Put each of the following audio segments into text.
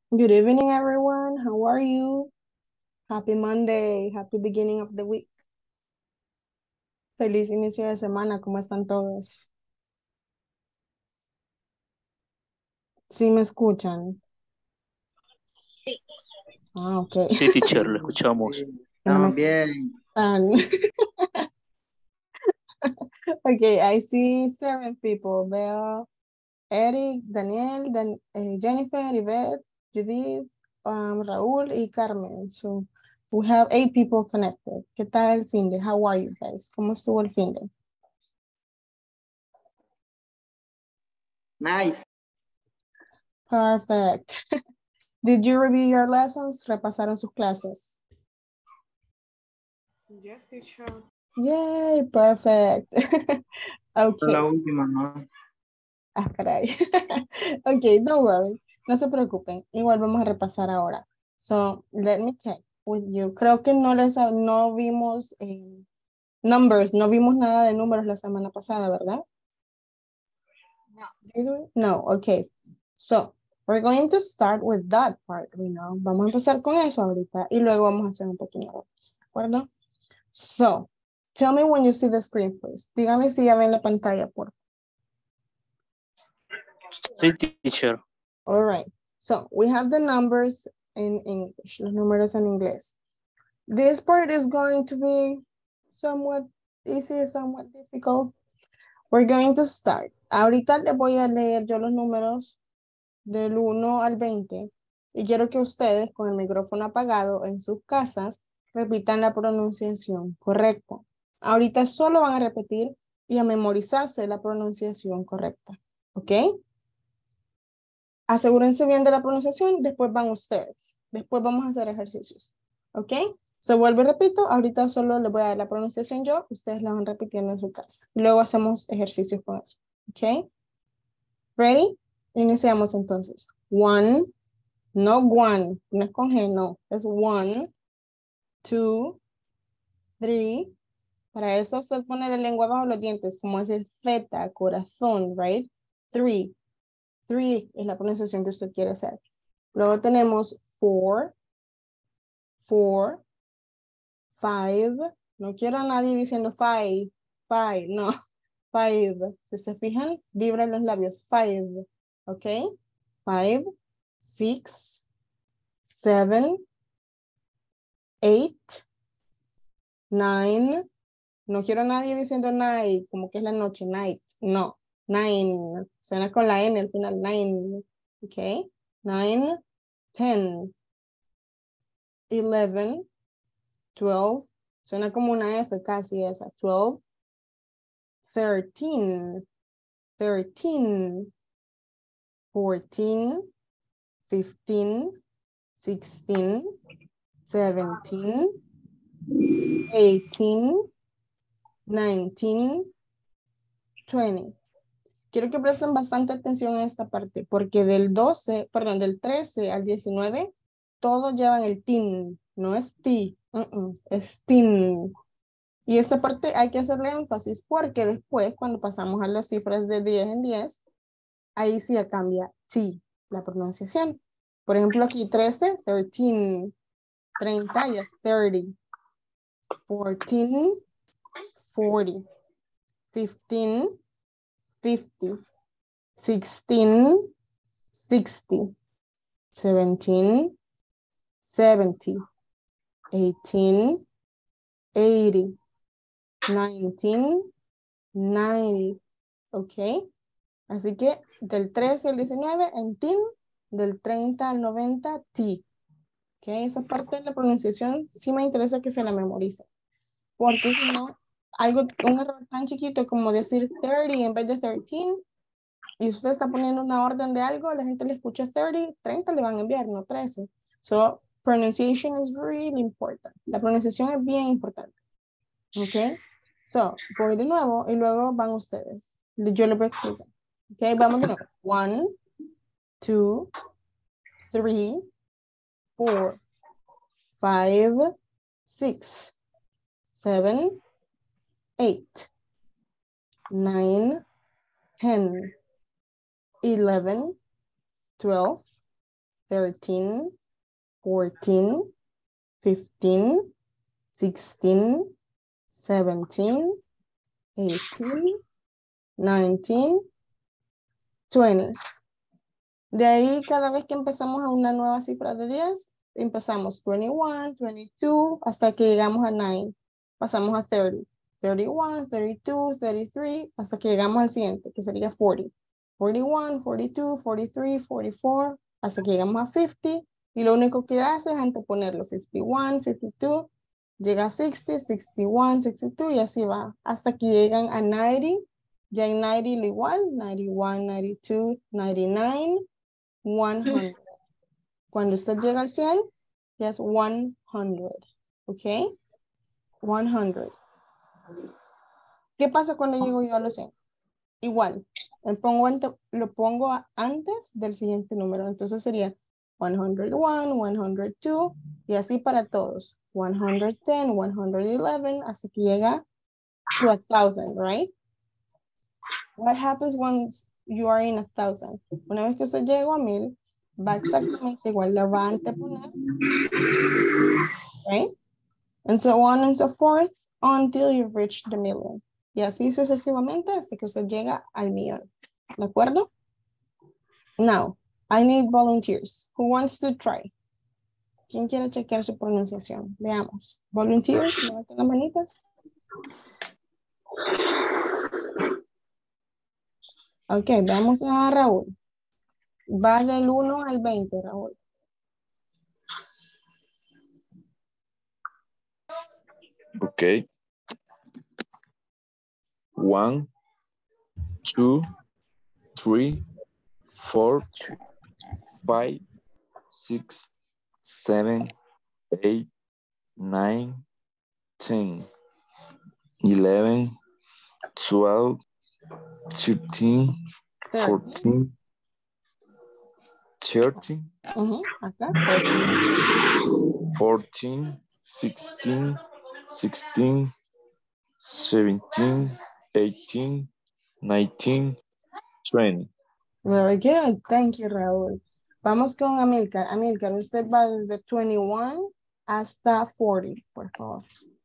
Good evening, everyone. How are you? Happy Monday. Happy beginning of the week. Feliz inicio de semana. ¿Cómo están todos? ¿Sí me escuchan? Ah, ok. Sí, teacher, lo escuchamos. Que no me Estamos bien. escuchan. Okay, I see 7 people. Veo Eric, Daniel, Jennifer, Yvette, Judith, Raúl y Carmen. So we have 8 people connected. ¿Qué tal el fin de? How are you guys? ¿Cómo estuvo el fin de? Nice. Perfect. Did you review your lessons? ¿Repasaron sus clases? Yes, teacher. Yay, perfect. Okay. La última, ¿no? Ah, caray. Okay, don't worry. No se preocupen. Igual vamos a repasar ahora. So, let me check with you. Creo que no vimos numbers, no vimos nada de números la semana pasada, ¿verdad? No. Did we? No, okay. So, we're going to start with that part, Vamos a empezar con eso ahorita y luego vamos a hacer un pequeño repaso, ¿de acuerdo? So, tell me when you see the screen, please. Dígame si ya ven la pantalla, por favor. Sí, teacher. All right. So, we have the numbers in English, los números en inglés. This part is going to be somewhat easy, somewhat difficult. We're going to start. Ahorita le voy a leer yo los números del 1 al 20 y quiero que ustedes con el micrófono apagado en sus casas repitan la pronunciación correcta. Ahorita solo van a repetir y a memorizarse la pronunciación correcta, ¿ok? Asegúrense bien de la pronunciación, después van ustedes. Después vamos a hacer ejercicios, ¿ok? Se vuelve y repito, ahorita solo les voy a dar la pronunciación yo, ustedes la van repitiendo en su casa. Luego hacemos ejercicios con eso, ¿ok? ¿Ready? Iniciamos entonces. 1, no one, no es con G, no. Es 1, 2, 3. Para eso usted pone la lengua bajo los dientes, como decir Z, corazón, right? 3. 3 es la pronunciación que usted quiere hacer. Luego tenemos 4, 4, 5. No quiero a nadie diciendo 5, 5, no. 5. Si se fijan, vibran los labios. 5, ¿ok? 5, 6, 7, 8, 9. No quiero a nadie diciendo night, como que es la noche, night. No, 9. Suena con la N al final, 9. ¿Ok? 9, 10, 11, 12. Suena como una F casi esa. 12, 13, 13, 14, 15, 16, 17, 18, 19, 20. Quiero que presten bastante atención a esta parte, porque del 13 al 19, todos llevan el tin, no es ti, es tin. Y esta parte hay que hacerle énfasis porque después, cuando pasamos a las cifras de 10 en 10, ahí sí ya cambia ti, la pronunciación. Por ejemplo, aquí 13, 13, 30 ya es 30, 14, 40, 15, 50, 16, 60, 17, 70, 18, 80, 19, 90, ¿ok? Así que del 13 al 19 en tin, del 30 al 90 ti, ¿ok? Esa parte de la pronunciación sí me interesa que se la memorice, porque si no, un error tan chiquito como decir 30 en vez de 13, y usted está poniendo una orden de algo, la gente le escucha 30, 30 le van a enviar, no 13. So, pronunciation is really important. La pronunciación es bien importante. ¿Ok? So, voy de nuevo y luego van ustedes. Yo les voy a explicar. ¿Ok? Vamos de nuevo. 1, 2, 3, 4, 5, 6, 7, 8, 9, 10, 11, 12, 13, 14, 15, 16, 17, 18, 19, 20. De ahí, cada vez que empezamos a una nueva cifra de 10, empezamos 21, 22, hasta que llegamos a 9. Pasamos a 30, 31, 32, 33, hasta que llegamos al siguiente, que sería 40. 41, 42, 43, 44, hasta que llegamos a 50. Y lo único que hace es anteponerlo. 51, 52, llega a 60, 61, 62, y así va. Hasta que llegan a 90. Ya en 90 lo igual, 91, 92, 99, 100. Cuando usted llega al 100, ya es 100, ¿ok? 100. ¿Qué pasa cuando llego yo a los 100? Igual, lo pongo antes del siguiente número, entonces sería 101, 102, y así para todos. 110, 111, hasta que llega to 1,000, right? What happens once you are in 1,000? Una vez que usted llegó a 1000, va exactamente igual, lo va a anteponer, right? And so on and so forth until you've reached the million. Y así sucesivamente hasta que usted llega al millón. ¿De acuerdo? Now, I need volunteers. Who wants to try? ¿Quién quiere chequear su pronunciación? Veamos. Volunteers, levanten las manitas. Ok, veamos a Raúl. Va del 1 al 20, Raúl. Okay. 1, 2, 3, 4, 5, 6, 7, 8, 9, 10, 11, 12, 13, 14, 13, Acá. 14, 15, 16, 17, 18, 19, 20. Very good. Thank you, Raúl. Vamos con Amilcar. Amilcar, usted va desde 21 hasta 40, por favor.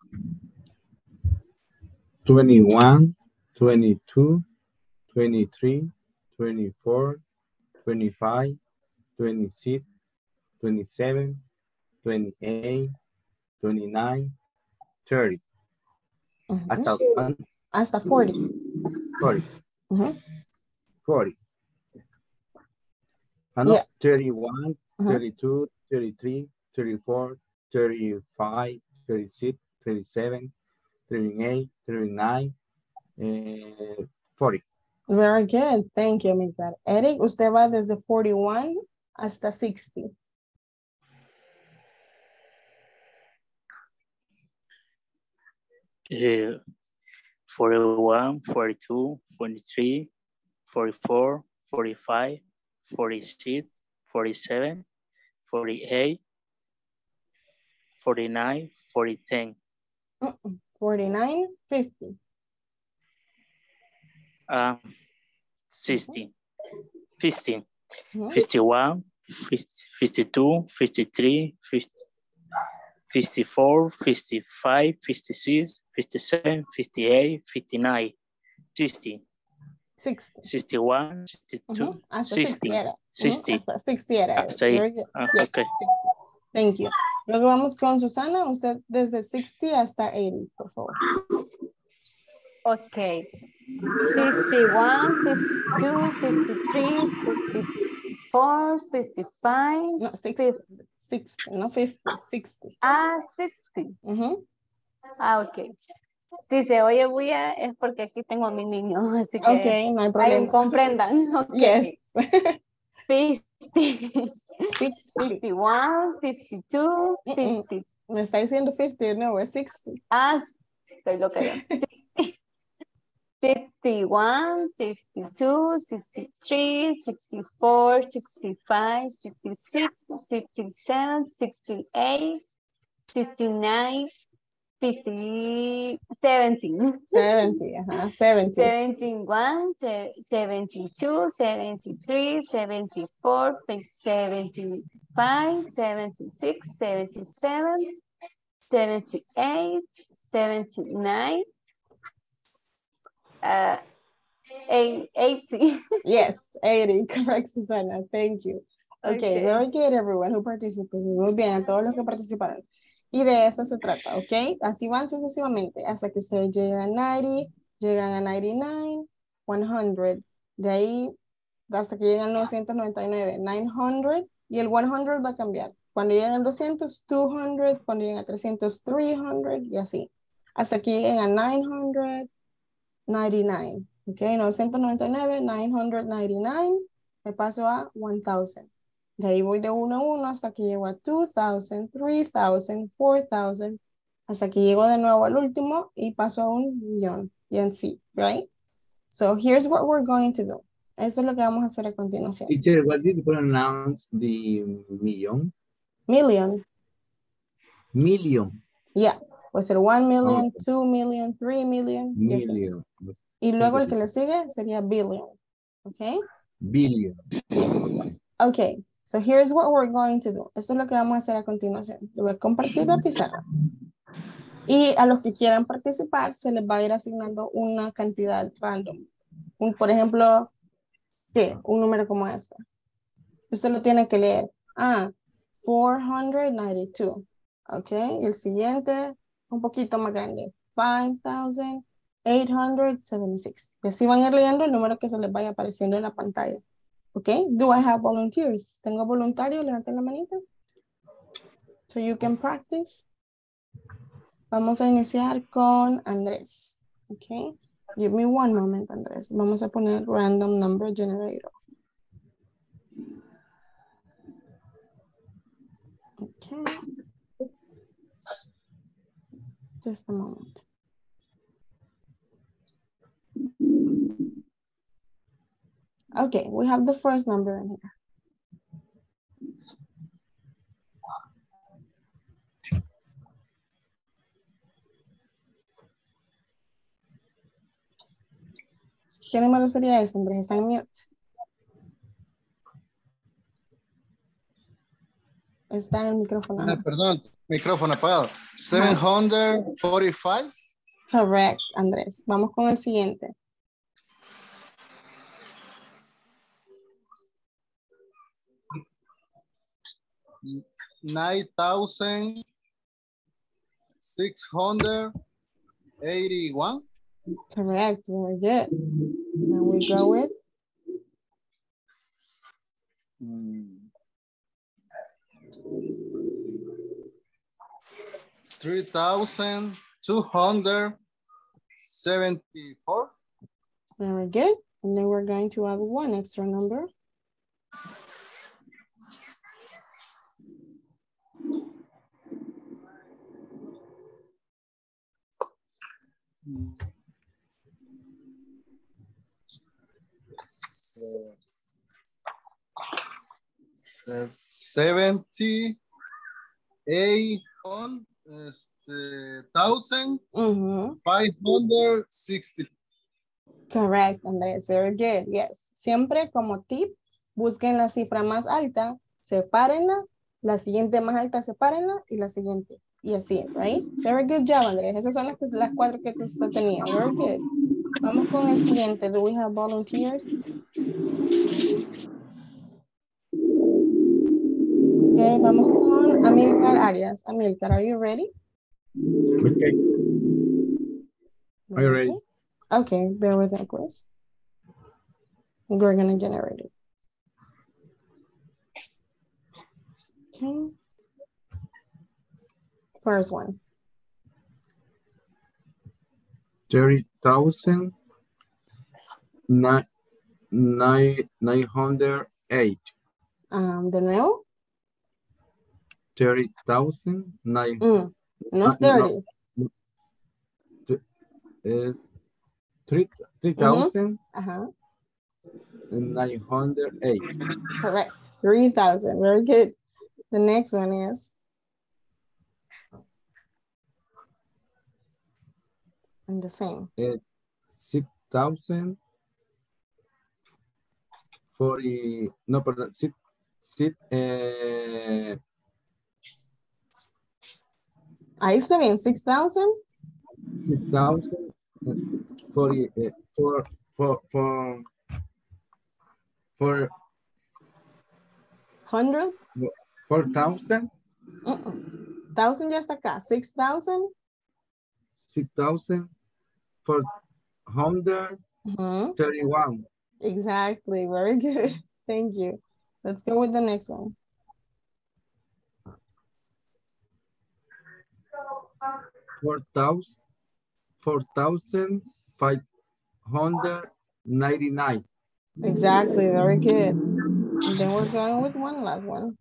21, 22, 23, 24, 25, 26, 27, 28, 29, 30. Hasta 40. 40. 40. Yeah. 31, 32, 33, 34, 35, 36, 37, 38, 39, 40. Very good. Thank you, Amilcar. Eric, usted va desde 41 hasta 60. Eh, 41, 42, 43, 44, 45, 46, 47, 48, 49, 40, 10. 49, 50. 60, 15, 51, 52, 53, 54, 55, 56, 57, 58, 59, 60, 60. 61, 62, Hasta 60, 60 era. 60. Hasta 60 era. Hasta ahí. Very good. Yes, Okay. 60. Thank you. Luego vamos con Susana. Usted desde 60 hasta 80, por favor. Okay. 51, 52, 53, 54, 55. No, 60. 60, no 50. 60. 60. Ok. Si se oye bulla es porque aquí tengo a mi niño, así que Ok, no hay problema. ahí comprendan. Okay. Yes. 50, 51, 52, 50. Me está diciendo 50, no, es 60. Soy loca yo. 51, 62, 63, 64, 65, 66, 67, 68, 69, 50, 17. 70, ajá, 70. 71, 72, 73, 74, 75, 76, 77, 78, 79, 80. Yes, 80, correct, Susana, thank you. Okay, Okay. very good, everyone who participated. Muy bien, a todos los que participaron. Y de eso se trata, ¿ok? Así van sucesivamente, hasta que ustedes llegan a 90, llegan a 99, 100. De ahí, hasta que llegan a 999, 900, y el 100 va a cambiar. Cuando lleguen a 200, 200, cuando lleguen a 300, 300, y así. Hasta que lleguen a 999, ¿ok? 999, 999, me paso a 1000. De ahí voy de uno a uno hasta que llego a 2000, 3000, 4000, hasta que llego de nuevo al último y paso a 1,000,000. Y así, right? So here's what we're going to do. Esto es lo que vamos a hacer a continuación. Teacher, what did you pronounce the million? Million. Million. Yeah. Puede ser 1,000,000, Okay. 2,000,000, 3,000,000. Y así. Million. Y luego el que le sigue sería billion. ¿Ok? Billion. Yes. Okay. So here's what we're going to do. Esto es lo que vamos a hacer a continuación. Le voy a compartir la pizarra. Y a los que quieran participar, se les va a ir asignando una cantidad random. Por ejemplo, ¿qué? Un número como este. Usted lo tiene que leer. 492. Ok. Y el siguiente, un poquito más grande. 5,876. Y así van a ir leyendo el número que se les vaya apareciendo en la pantalla. Ok. Do I have volunteers? ¿Tengo voluntarios? Levanten la manita. So you can practice. Vamos a iniciar con Andrés. Ok. Give me one moment, Andrés. Vamos a poner random number generator. Okay. Just a moment. Okay, we have the first number in here. ¿Qué número sería ese, Andrés? Está en mute. Está en el micrófono. Perdón, micrófono apagado. 745. Correct, Andrés. Vamos con el siguiente. $9,681. Correct, very good. Now we go with 3,274. very good. And then we're going to add one extra number. So, 78,560. Correct, Andrés. Very good. Yes. Siempre como tip, busquen la cifra más alta, sepárenla, la siguiente más alta, sepárenla y la siguiente. Y así, right? Very good job, Andrés. Esas son las cuatro que usted tenía. Very good. Vamos con el siguiente. Do we have volunteers? Okay, vamos con Amilcar Arias. Amilcar, are you ready? Okay. Are you ready? Okay, bear with me, please. We're gonna generate it. Okay. First one. 30,908. De nuevo. 30,900. No es 30. No. Es 3,000. 908. Correct. 3,000. Very good. The next one is And the same. 6,000. 40, no, perdón, Ahí está bien, 6,000. 6,000, 40, 100. 4,000. 1,000 ya está acá. 6,000. 6,431. Exactly. Very good. Thank you. Let's go with the next one. 4,599. Exactly. Very good. And then we're going with one last one.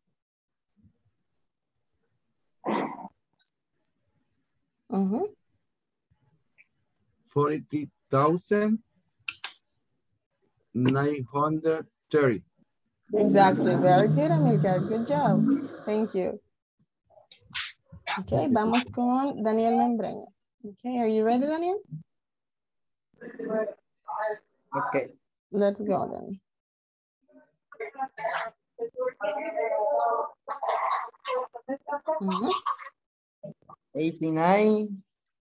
40,930. Exactly. Very good, Amilcar. Good job. Thank you. Okay, vamos con Daniel Membreño. Okay, are you ready, Daniel? Okay. Let's go then. Mm-hmm. 89,000.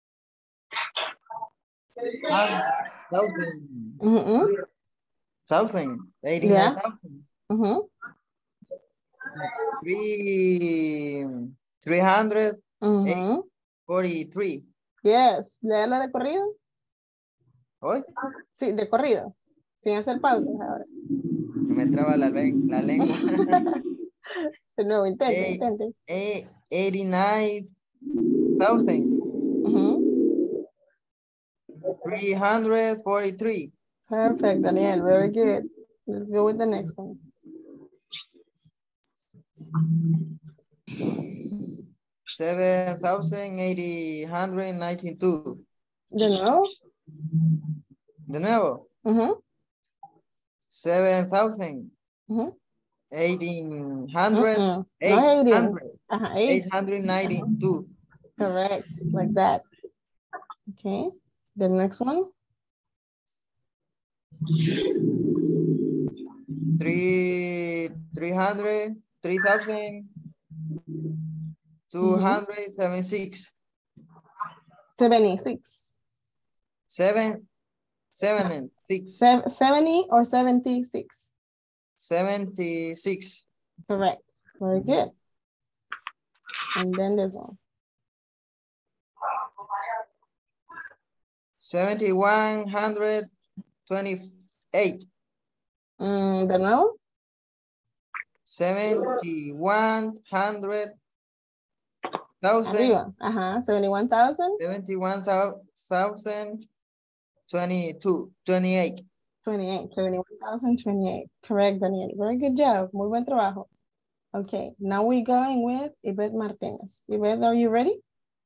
Mm-hmm. 89,000. Mm-hmm. 343. Yes, léala de corrido. ¿Hoy? Sí, de corrido. Sin hacer pausas ahora. Me traba la lengua. De nuevo, intente. 89,000. 343. Perfect, Daniel. Very good. Let's go with the next one. 7,892. De nuevo. De nuevo. 7,000. 1,800. No 18. 892. Correct, like that. Okay, the next one. 3,276. 76. 76. 70 or 76? 76. Correct. Very good. And then this one. 7,128. De nuevo. 7,100,000. Arriba. 71,000. 71,022. 28. 28. 71,028. Correct, Daniel. Very good job. Muy buen trabajo. Okay, now we're going with Yvette Martinez. Yvette, are you ready?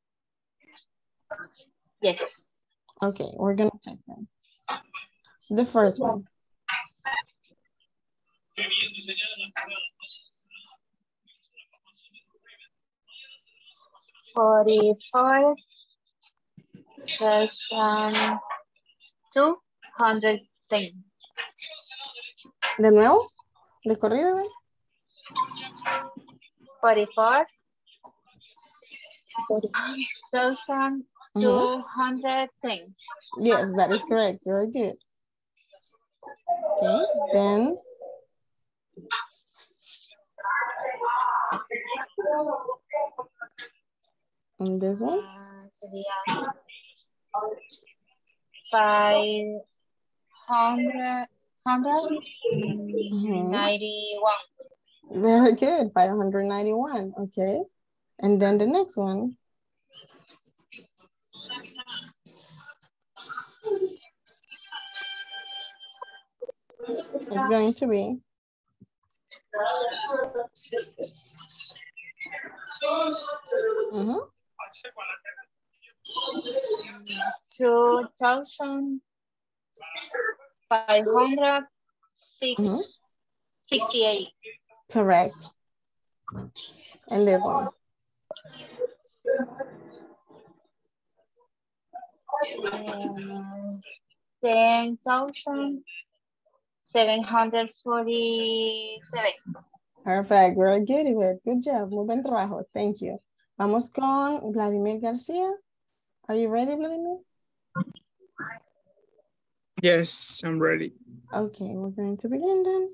Yes. Okay, we're gonna check them. The first one. $44,210. De nuevo, de corrido. 44,210. Yes, that is correct. Very good. Okay, then. And this one? Sería 591. Very good, 591. Okay, and then the next one. It's going to be 2,568. Correct. And this one. $10,747. Perfect, very good, Ivette. Good job, muy buen trabajo, thank you. Vamos con Vladimir García. Are you ready, Vladimir? Yes, I'm ready. Okay, we're going to begin then.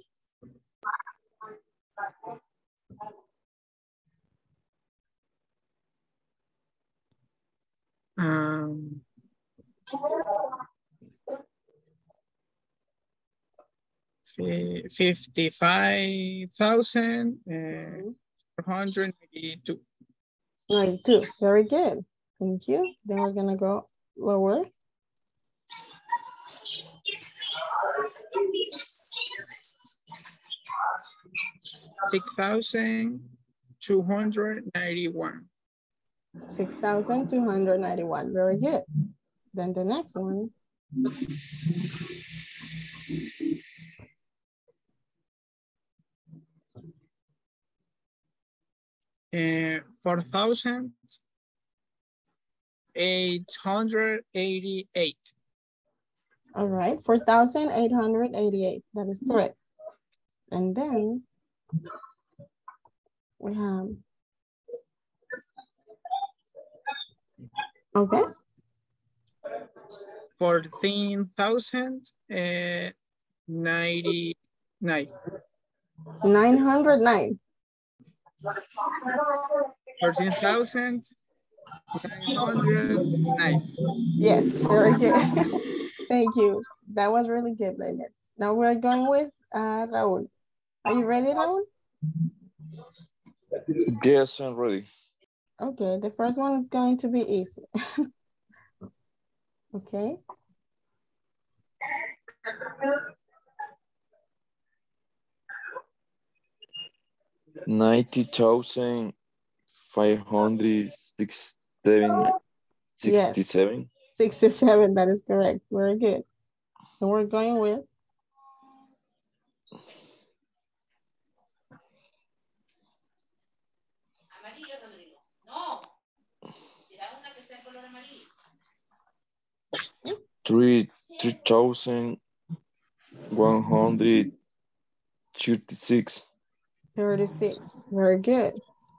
Um, 55,482. 92, very good. Thank you. Then we're gonna go lower. 6,291. 6,291, very good. Then the next one. And 4,888. All right, 4,888, that is correct. And then we have, okay. 14,099. 909. 14,909. Yes, very good. Thank you. That was really good, Leonard. Now we're going with Raul. Are you ready, Raul? Yes, I'm ready. Okay, the first one is going to be easy. Okay. $90,567. 67. 67, that is correct. Very good. And we're going with $3,136. 36. Very good.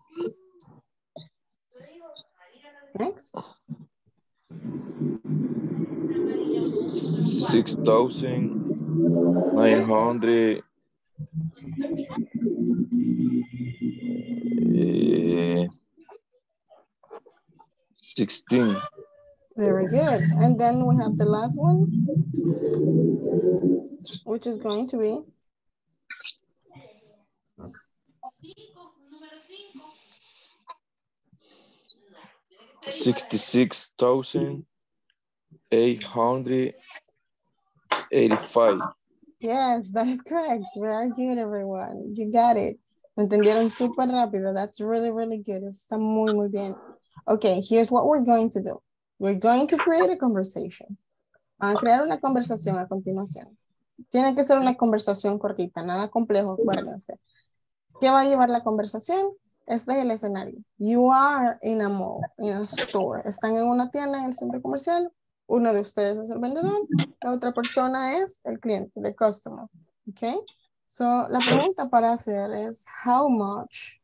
Next. 6,900. 16. Very good. And then we have the last one, which is going to be 66,885. Yes, that is correct. Very good, everyone. You got it. Lo entendieron súper rápido. That's really, really good. Está muy, muy bien. Okay, here's what we're going to do. We're going to create a conversation. Van a crear una conversación a continuación. Tiene que ser una conversación cortita, nada complejo, acuérdense. ¿Qué va a llevar la conversación? Este es el escenario. You are in a mall, in a store. Están en una tienda en el centro comercial. Uno de ustedes es el vendedor. La otra persona es el cliente, the customer. Okay? So, la pregunta para hacer es, how much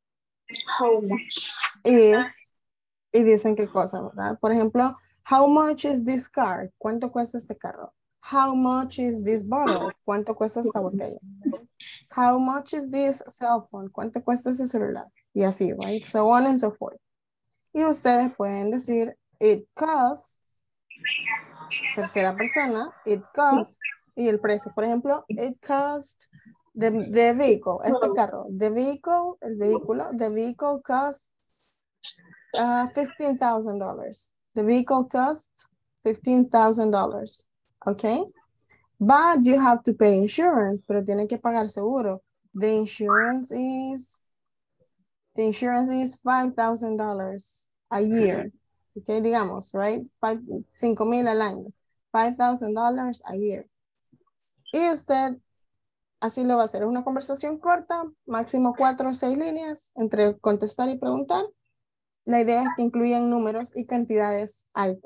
is, y dicen qué cosa, ¿verdad? Por ejemplo, how much is this car? ¿Cuánto cuesta este carro? How much is this bottle? ¿Cuánto cuesta esta botella? How much is this cell phone? ¿Cuánto cuesta este celular? Y así, right? So on and so forth. Y ustedes pueden decir, it costs, tercera persona, it costs, y el precio. Por ejemplo, it costs the vehicle, este carro. The vehicle, el vehículo, the vehicle costs $15,000. The vehicle costs $15,000. Okay? But you have to pay insurance, pero tienen que pagar seguro. The insurance is $5,000 a year. Okay, digamos, right? 5,000 al año. $5,000 a year. Y usted así lo va a hacer. Es una conversación corta, máximo 4 o 6 líneas entre contestar y preguntar. La idea es que incluyan números y cantidades altas.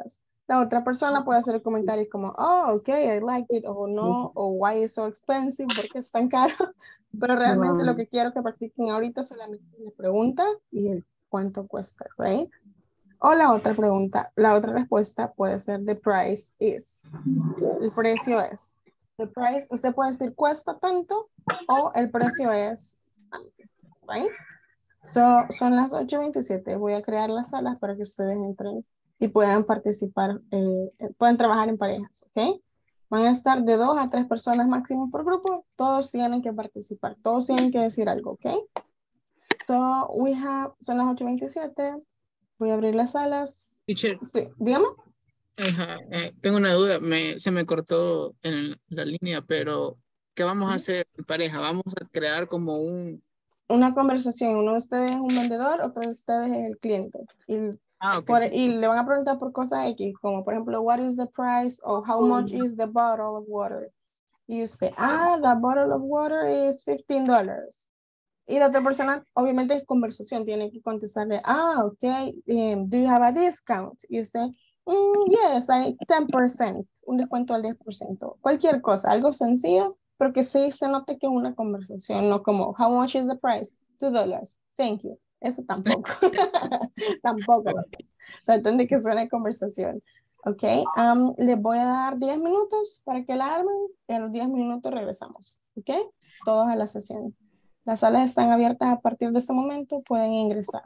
La otra persona puede hacer el comentario como, oh, ok, I like it, o no, o why is so expensive, porque es tan caro. Pero realmente lo que quiero que practiquen ahorita solamente es la pregunta y el cuánto cuesta, right? O la otra pregunta, la otra respuesta puede ser the price is. El precio es. The price, usted puede decir cuesta tanto o el precio es tanto, right? So, son las 8:27. Voy a crear las salas para que ustedes entren y puedan participar, puedan trabajar en parejas, ¿ok? Van a estar de 2 a 3 personas máximo por grupo. Todos tienen que participar, todos tienen que decir algo, ¿ok? So, son las 8:27. Voy a abrir las salas. Teacher, Sí, dígame. ajá, tengo una duda. Se me cortó en la línea, pero ¿qué vamos a hacer en pareja? Vamos a crear como Una conversación. Uno de ustedes es un vendedor, otro de ustedes es el cliente. ok. Y le van a preguntar por cosas X, como por ejemplo, what is the price o how much is the bottle of water? Y usted, the bottle of water is $15. Y la otra persona, obviamente es conversación, tiene que contestarle, ok, do you have a discount? Y usted, yes, hay 10%, un descuento al 10%. Cualquier cosa, algo sencillo, pero que sí se note que es una conversación, no como, how much is the price? $2. Thank you. Eso tampoco. Tampoco. Traten de que suene conversación. Ok, les voy a dar 10 minutos para que la armen y a los 10 minutos regresamos. Ok, todos a la sesión. Las salas están abiertas a partir de este momento, pueden ingresar.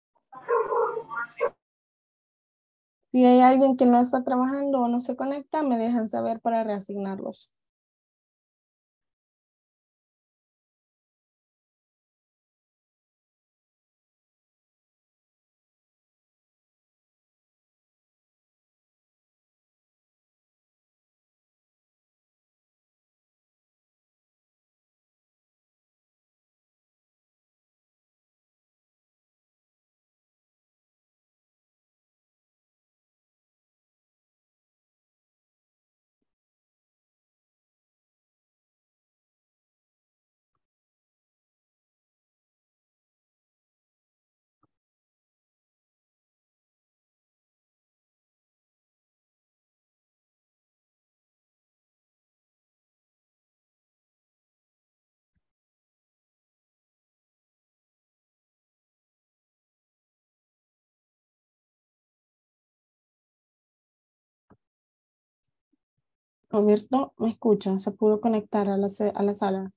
Si hay alguien que no está trabajando o no se conecta, me dejan saber para reasignarlos. Roberto, ¿me escucha? ¿Se pudo conectar a la sala?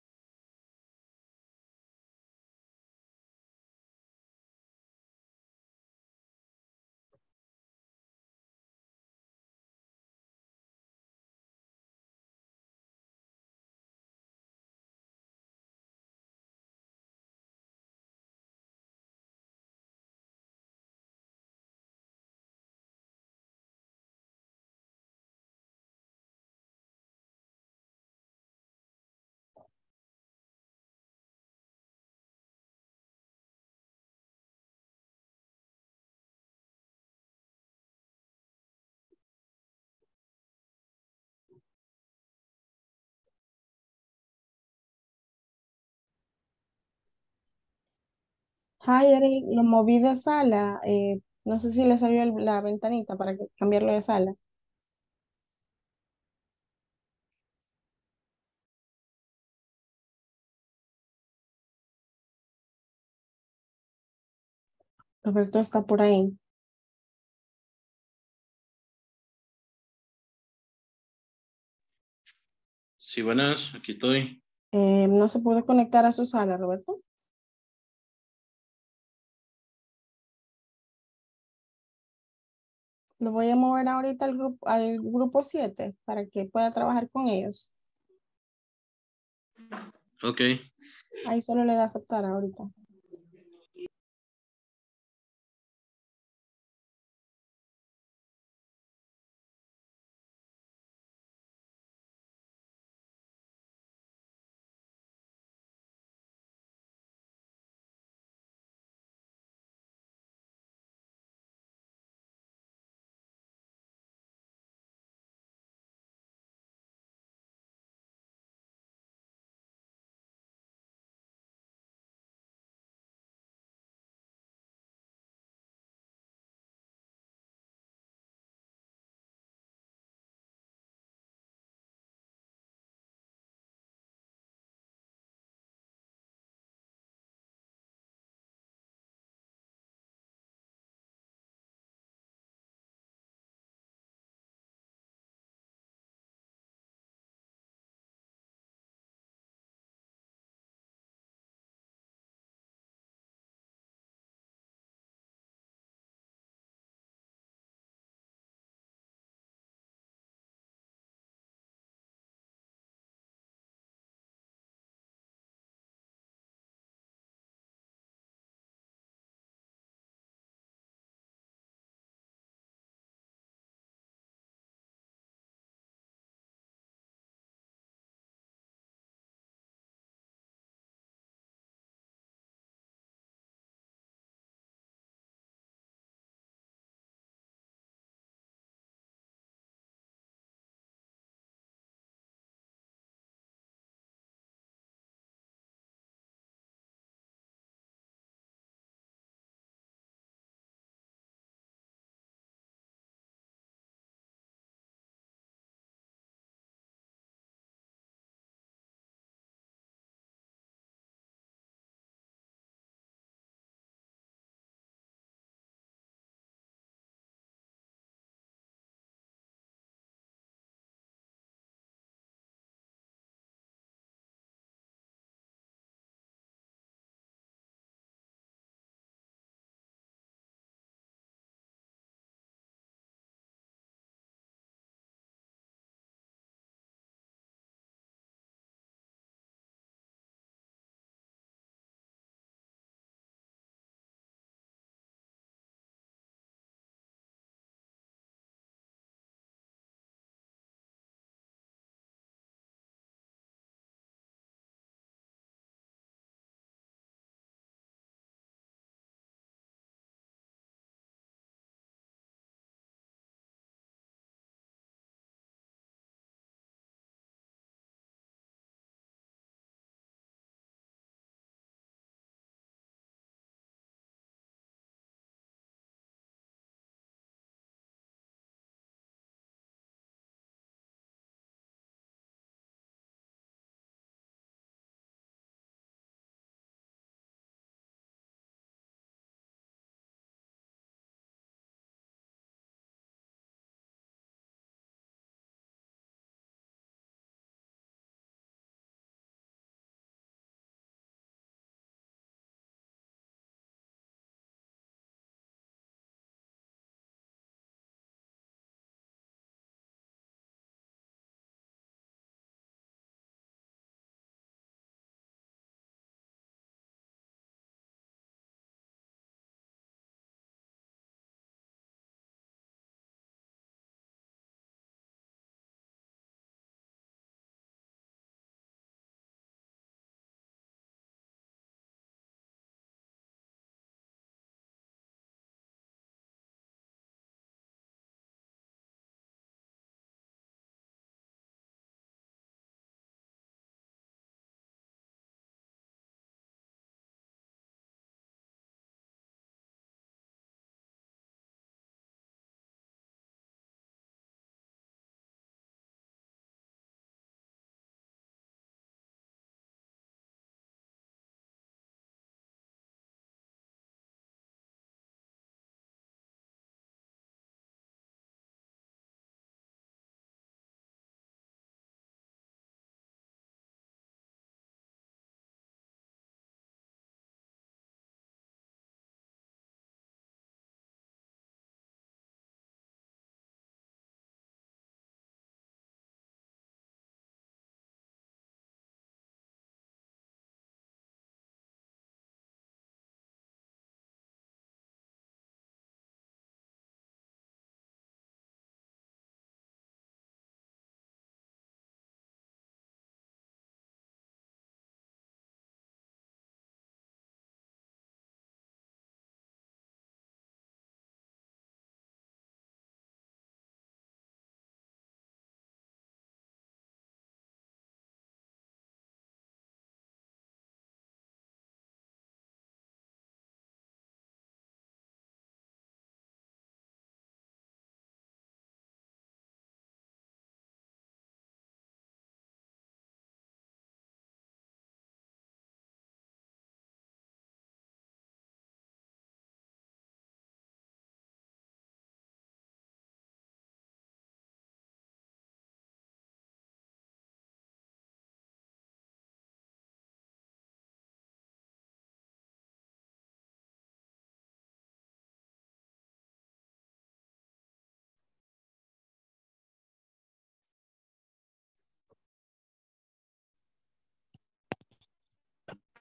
Hi, Eric, lo moví de sala. No sé si le salió la ventanita para cambiarlo de sala. Roberto está por ahí. Sí, buenas, aquí estoy. No se pudo conectar a su sala, Roberto. Lo voy a mover ahorita al grupo 7 para que pueda trabajar con ellos. Ok. Ahí solo le da aceptar ahorita.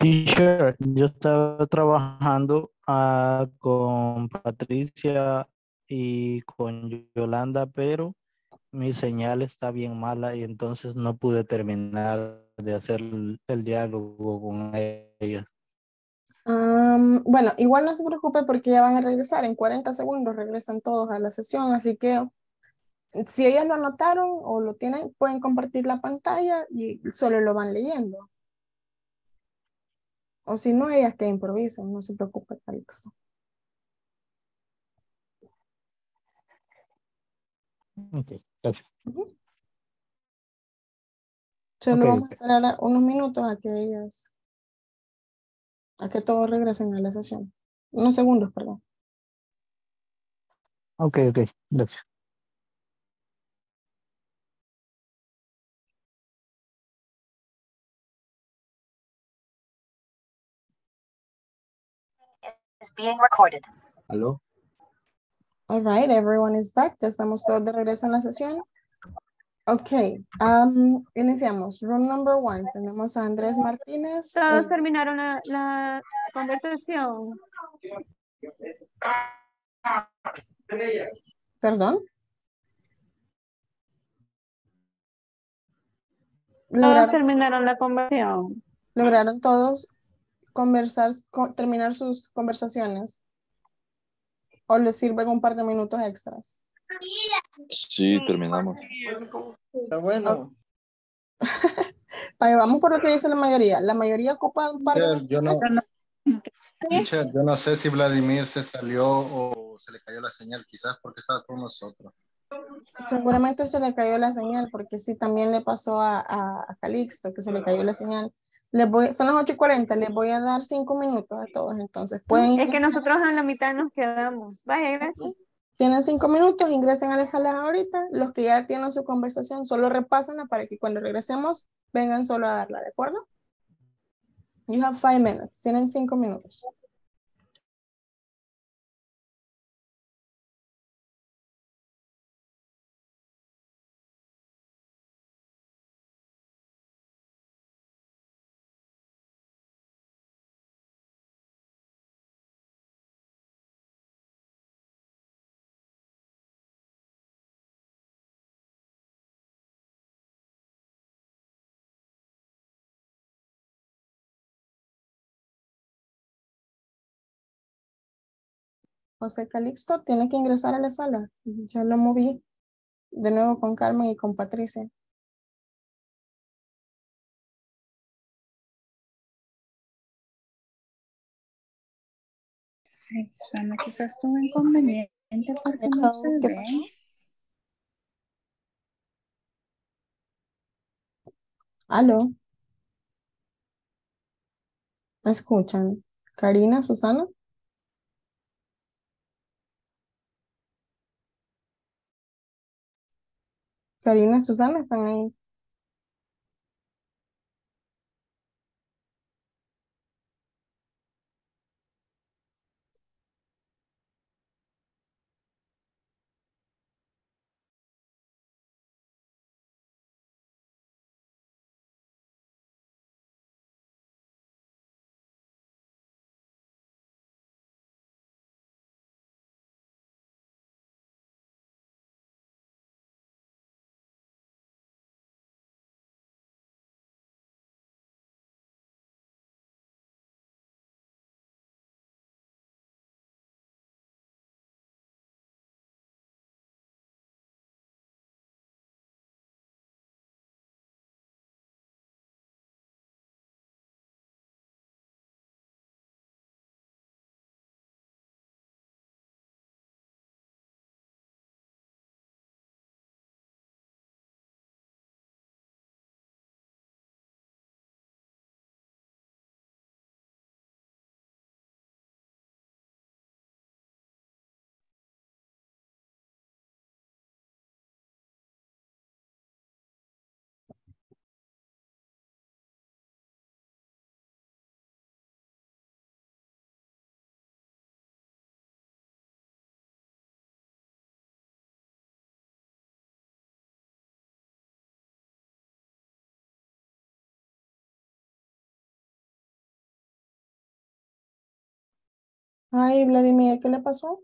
Teacher, yo estaba trabajando con Patricia y con Yolanda, pero mi señal está bien mala y entonces no pude terminar de hacer el diálogo con ella. Bueno, igual no se preocupe porque ya van a regresar. En 40 segundos regresan todos a la sesión, así que si ellas lo anotaron o lo tienen, pueden compartir la pantalla y solo lo van leyendo. O si no, ellas que improvisen, no se preocupe, Calixto. Ok, gracias. Solo Ok, vamos a esperar unos minutos a que todos regresen a la sesión. Unos segundos, perdón. ok, gracias. Is being recorded. ¿Aló? All right, everyone is back. Ya estamos todos de regreso en la sesión. Ok, iniciamos. Room number 1. Tenemos a Andrés Martínez. Todos terminaron la conversación. Perdón. Todos terminaron la conversación. ¿Lograron todos terminar sus conversaciones? ¿O les sirven un par de minutos extras? Sí, terminamos. Está bueno. Vaya, vamos por lo que dice la mayoría. La mayoría ocupa un par de Teacher, yo no, minutos. teacher, yo no sé si Vladimir se salió o se le cayó la señal, quizás porque estaba con nosotros. Seguramente se le cayó la señal, porque sí, también le pasó a Calixto, que se le cayó la señal. Son las 8:40, les voy a dar 5 minutos a todos, entonces pueden... Es que nosotros a la mitad nos quedamos. Vaya, gracias. Tienen 5 minutos, ingresen a la sala ahorita. Los que ya tienen su conversación, solo repásenla para que cuando regresemos vengan solo a darla, ¿de acuerdo? You have 5 minutes. Tienen 5 minutos. José Calixto tiene que ingresar a la sala. Ya lo moví de nuevo con Carmen y con Patricia. Sí, Susana, quizás tuvo inconveniente porque no se ¿Qué ve. pasó? ¿Aló? ¿Me escuchan? ¿Karina, Susana? Karina, Susana, ¿están ahí? Ay, Vladimir, ¿qué le pasó?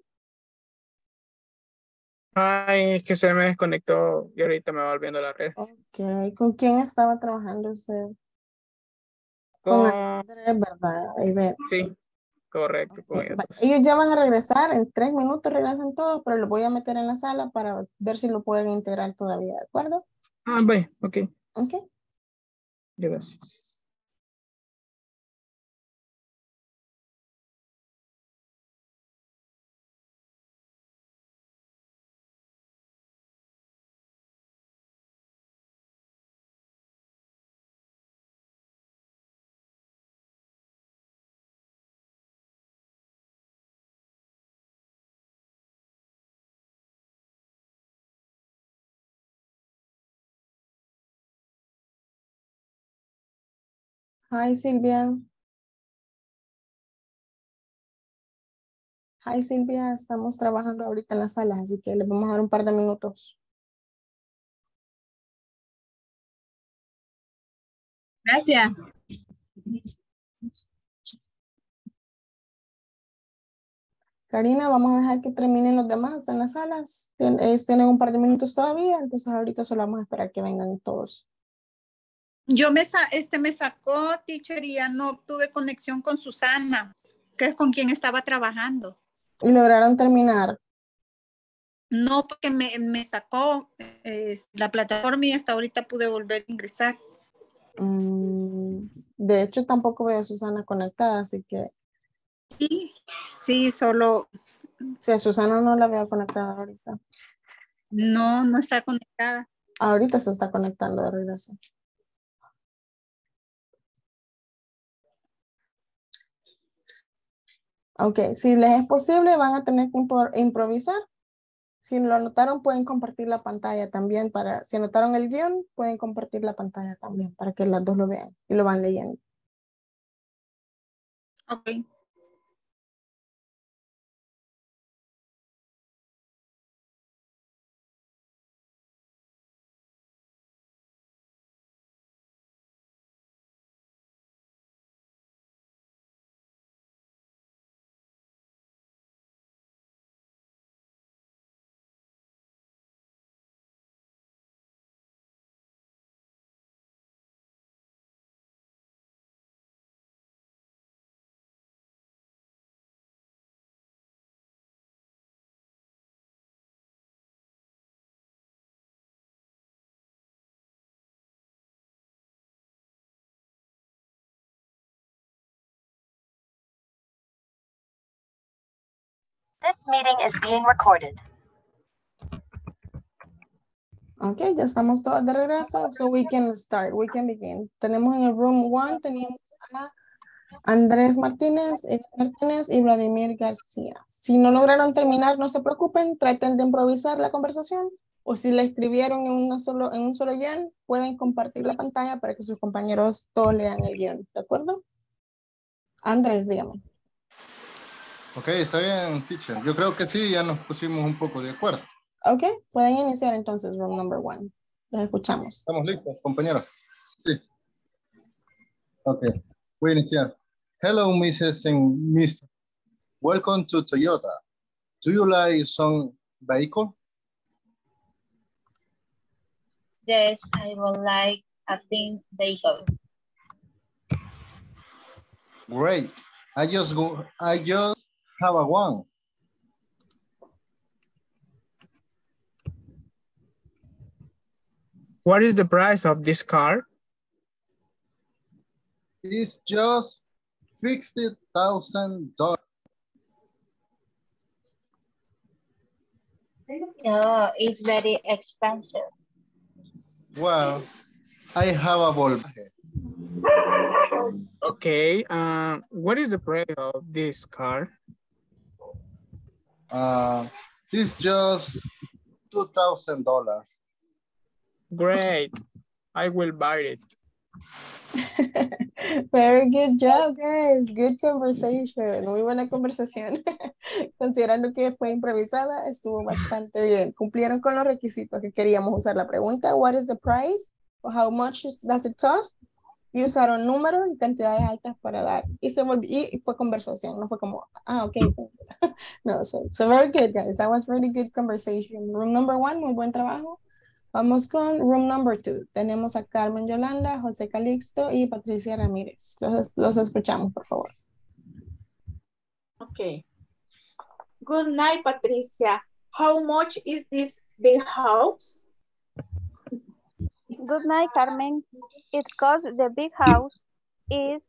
Ay, es que se me desconectó y ahorita me va volviendo la red. Ok, ¿con quién estaba trabajando usted? Con Con... Andrés, ¿verdad? Ivette. Sí, correcto, con ellos dos. Ellos ya van a regresar, en 3 minutos regresan todos, pero los voy a meter en la sala para ver si lo pueden integrar todavía, ¿de acuerdo? Ah, vaya, ok. Ok. Gracias. Hi, Silvia. Hi, Silvia. Estamos trabajando ahorita en la sala, así que les vamos a dar un par de minutos. Gracias. Karina, vamos a dejar que terminen los demás en las salas. Ellos tienen un par de minutos todavía, entonces ahorita solo vamos a esperar que vengan todos. Yo me sacó, teacher, y ya no tuve conexión con Susana, que es con quien estaba trabajando. ¿Y lograron terminar? No, porque me sacó la plataforma y hasta ahorita pude volver a ingresar. De hecho, tampoco veo a Susana conectada, así que... Sí, solo... Sí, a Susana no la veo conectada ahorita. No, no está conectada. Ahorita se está conectando de regreso. Ok, si les es posible, van a tener que improvisar. Si lo anotaron, pueden compartir la pantalla también. Si anotaron el guión, pueden compartir la pantalla también para que las dos lo vean y lo van leyendo. Ok. This meeting is being recorded. Ok, ya estamos todos de regreso. So we can start, we can begin. Tenemos en el room 1, teníamos a Andrés Martínez, y Vladimir García. Si no lograron terminar, no se preocupen, traten de improvisar la conversación. O si la escribieron en un solo guión, pueden compartir la pantalla para que sus compañeros todos lean el guión, ¿de acuerdo? Andrés, dígame. Ok, está bien, teacher. Yo creo que sí, ya nos pusimos un poco de acuerdo. Ok, pueden iniciar entonces room number 1. Los escuchamos. ¿Estamos listos, compañeros? Sí. Ok, voy a iniciar. Hello, Mrs. and Mr. Welcome to Toyota. Do you like some vehicle? Yes, I would like a pink vehicle. Great. I just have a one. What is the price of this car? It's just $60,000. Oh, it's very expensive. Well, I have a Volkswagen. Okay, what is the price of this car? It's just $2,000. Great, I will buy it. Very good job, guys. Good conversation. Muy buena conversación. Considerando que fue improvisada, estuvo bastante bien. Cumplieron con los requisitos que queríamos usar la pregunta. What is the price? Or how much does it cost? Y usaron números y cantidades altas para dar. Y fue conversación, no fue como, ok. No, so very good, guys. That was really good conversation. Room number 1, muy buen trabajo. Vamos con room number 2. Tenemos a Carmen Yolanda, José Calixto y Patricia Ramírez. Los escuchamos, por favor. Okay. Good night, Patricia. How much is this big house? Good night, Carmen. It costs the big house is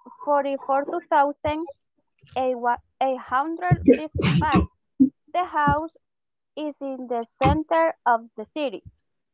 44,855. The house is in the center of the city.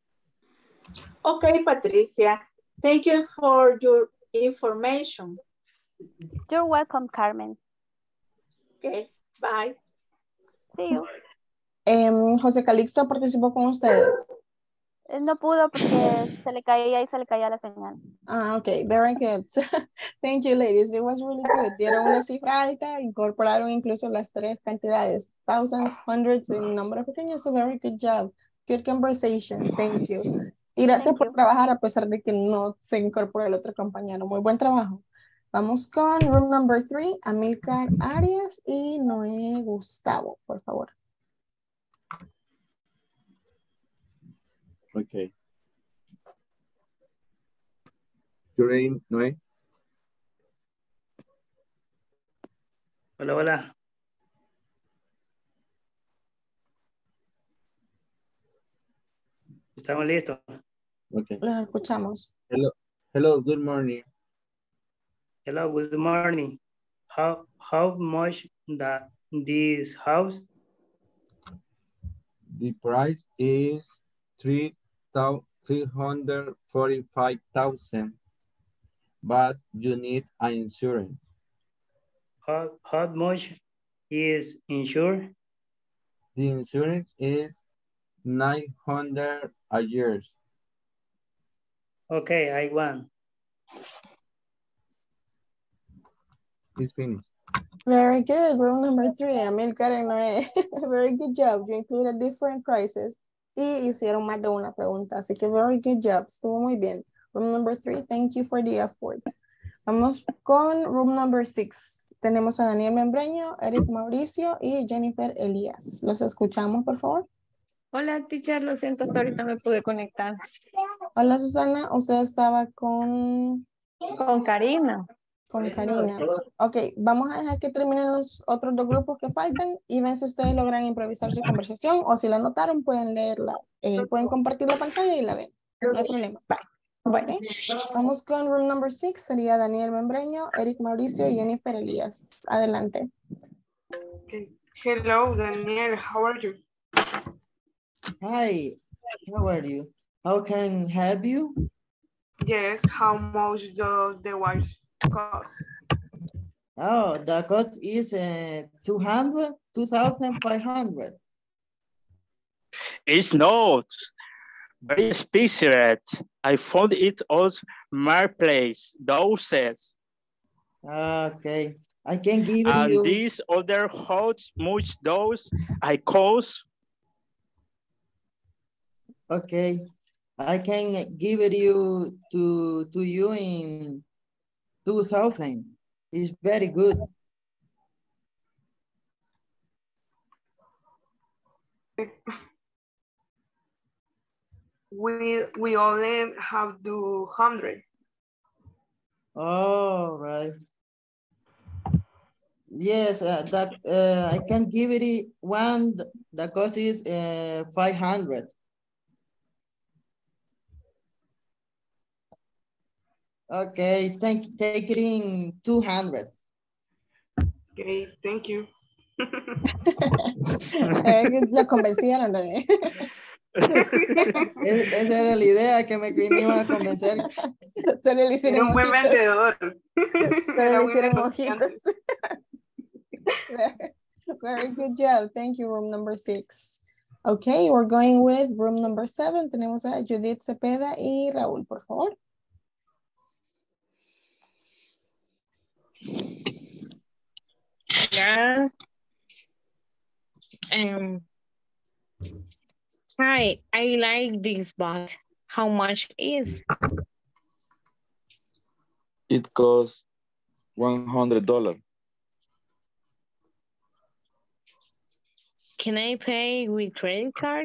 Okay, Patricia. Thank you for your information. You're welcome, Carmen. Okay, bye. See you. José Calixto participó con ustedes. No pudo porque se le caía la señal. Okay, very good. Thank you, ladies. It was really good. Dieron una cifra alta, incorporaron incluso las 3 cantidades, thousands, hundreds, en número pequeño. So very good job. Good conversation. Thank you. Y gracias por trabajar a pesar de que no se incorporó el otro compañero. Muy buen trabajo. Vamos con room number 3, Amilcar Arias y Noé Gustavo, por favor. Okay. You ready, Noé? Hola, hola. ¿Estamos listos? Okay. Los escuchamos. Hello, good morning. Hello, good morning. How much this house? The price is 345,000, but you need an insurance. How much is insured? The insurance is 900 a year. Okay, I want. It's finished. Very good. Room number 3, Amilcar y Noé. Very good job. You included different prices y hicieron más de una pregunta. Así que very good job. Estuvo muy bien. Room number 3, thank you for the effort. Vamos con room number 6. Tenemos a Daniel Membreño, Eric Mauricio y Jennifer Elías. ¿Los escuchamos, por favor? Hola, teacher. Lo siento, hasta ahorita me pude conectar. Hola, Susana. Usted estaba con... Con Karina. Con Karina. Ok, vamos a dejar que terminen los otros 2 grupos que faltan y ven si ustedes logran improvisar su conversación o si la anotaron pueden leerla, pueden compartir la pantalla y la ven. No hay problema. Bueno, vamos con room number 6, sería Daniel Membreño, Eric Mauricio y Jennifer Elías. Adelante. Okay. Hello, Daniel, how are you? Hi, how are you? How can I help you? Yes, how much does the watch cost? Oh, the cost is 2,500. It's not very special. I found it on Marketplace. Doses. Okay, I can give and you. These other how much those I cost. Okay, I can give it you to you in 2,000. It's very good. We only have 200. All right. Yes, I can give it one. The cost is 500. Okay, take it in 200. Okay, thank you. La convencieron también. Esa era la idea, que me iba a convencer. Se le hicieron un buen ojitos. vendedor. Se le hicieron ojitos. Very good job. Thank you, room number 6. Okay, we're going with room number 7. Tenemos a Judith Cepeda y Raúl, por favor. Yeah. Hi, I like this bag. How much is? It costs $100. Can I pay with credit card?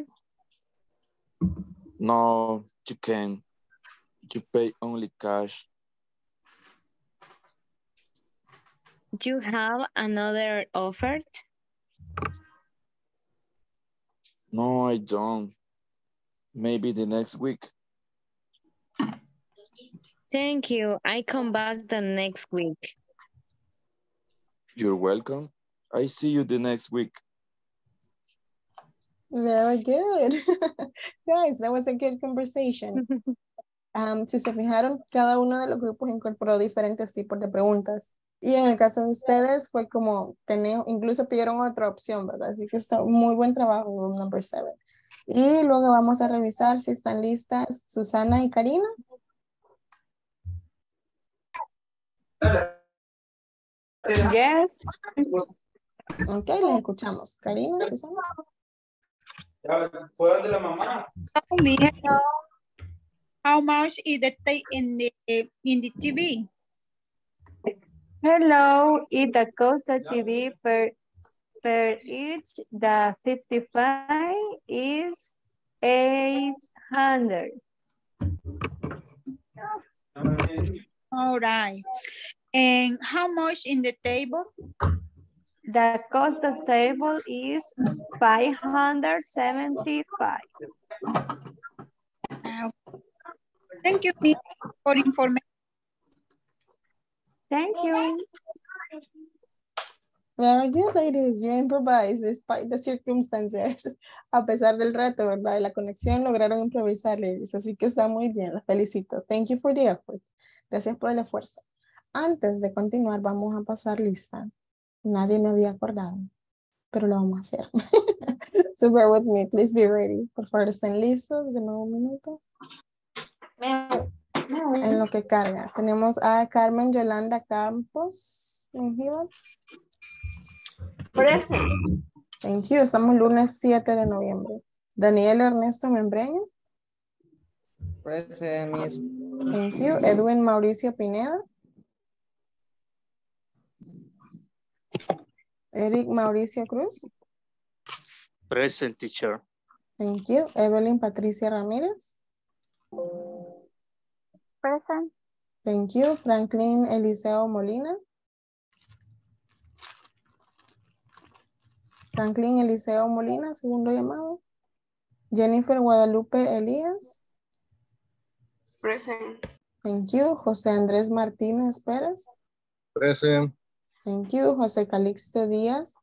No, you can't. You pay only cash. Do you have another offer? No, I don't. Maybe the next week. Thank you. I come back the next week. You're welcome. I see you the next week. Very good. Guys, that was a good conversation. Si se fijaron, cada uno de los grupos incorporó diferentes tipos de preguntas. Y en el caso de ustedes fue como, incluso pidieron otra opción, ¿verdad? Así que está muy buen trabajo, room number 7. Y luego vamos a revisar si están listas Susana y Karina. Yes. Ok, les escuchamos. Karina, Susana. Tell me, how much is the in the TV? Hello, it the cost of TV per each. The 55 is 800. All right. And how much in the table? The cost of table is 575. Thank you, Miss, for information. Thank you. Very good, ladies. You improvise despite the circumstances. A pesar del reto, ¿verdad? Y la conexión lograron improvisar, ladies. Así que está muy bien. Las felicito. Thank you for the effort. Gracias por el esfuerzo. Antes de continuar, vamos a pasar lista. Nadie me había acordado, pero lo vamos a hacer. So bear with me. Please be ready. Por favor, estén listos. De nuevo un minuto. En lo que carga. Tenemos a Carmen Yolanda Campos. Present. Thank you. Estamos lunes 7 de noviembre. Daniel Ernesto Membreño. Present, Miss. Thank you. Edwin Mauricio Pineda. Eric Mauricio Cruz. Present, teacher. Thank you. Evelyn Patricia Ramírez. Present. Thank you. Franklin Eliseo Molina. Franklin Eliseo Molina, segundo llamado. Jennifer Guadalupe Elías. Present. Thank you. José Andrés Martínez Pérez. Present. Thank you. José Calixto Díaz.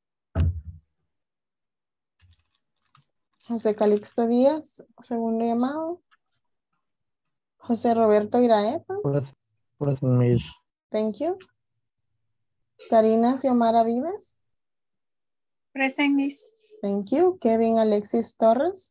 José Calixto Díaz, segundo llamado. José Roberto Iraeta. Present, Miss. Thank you. Karina Xiomara Vives. Present, Miss. Thank you. Kevin Alexis Torres.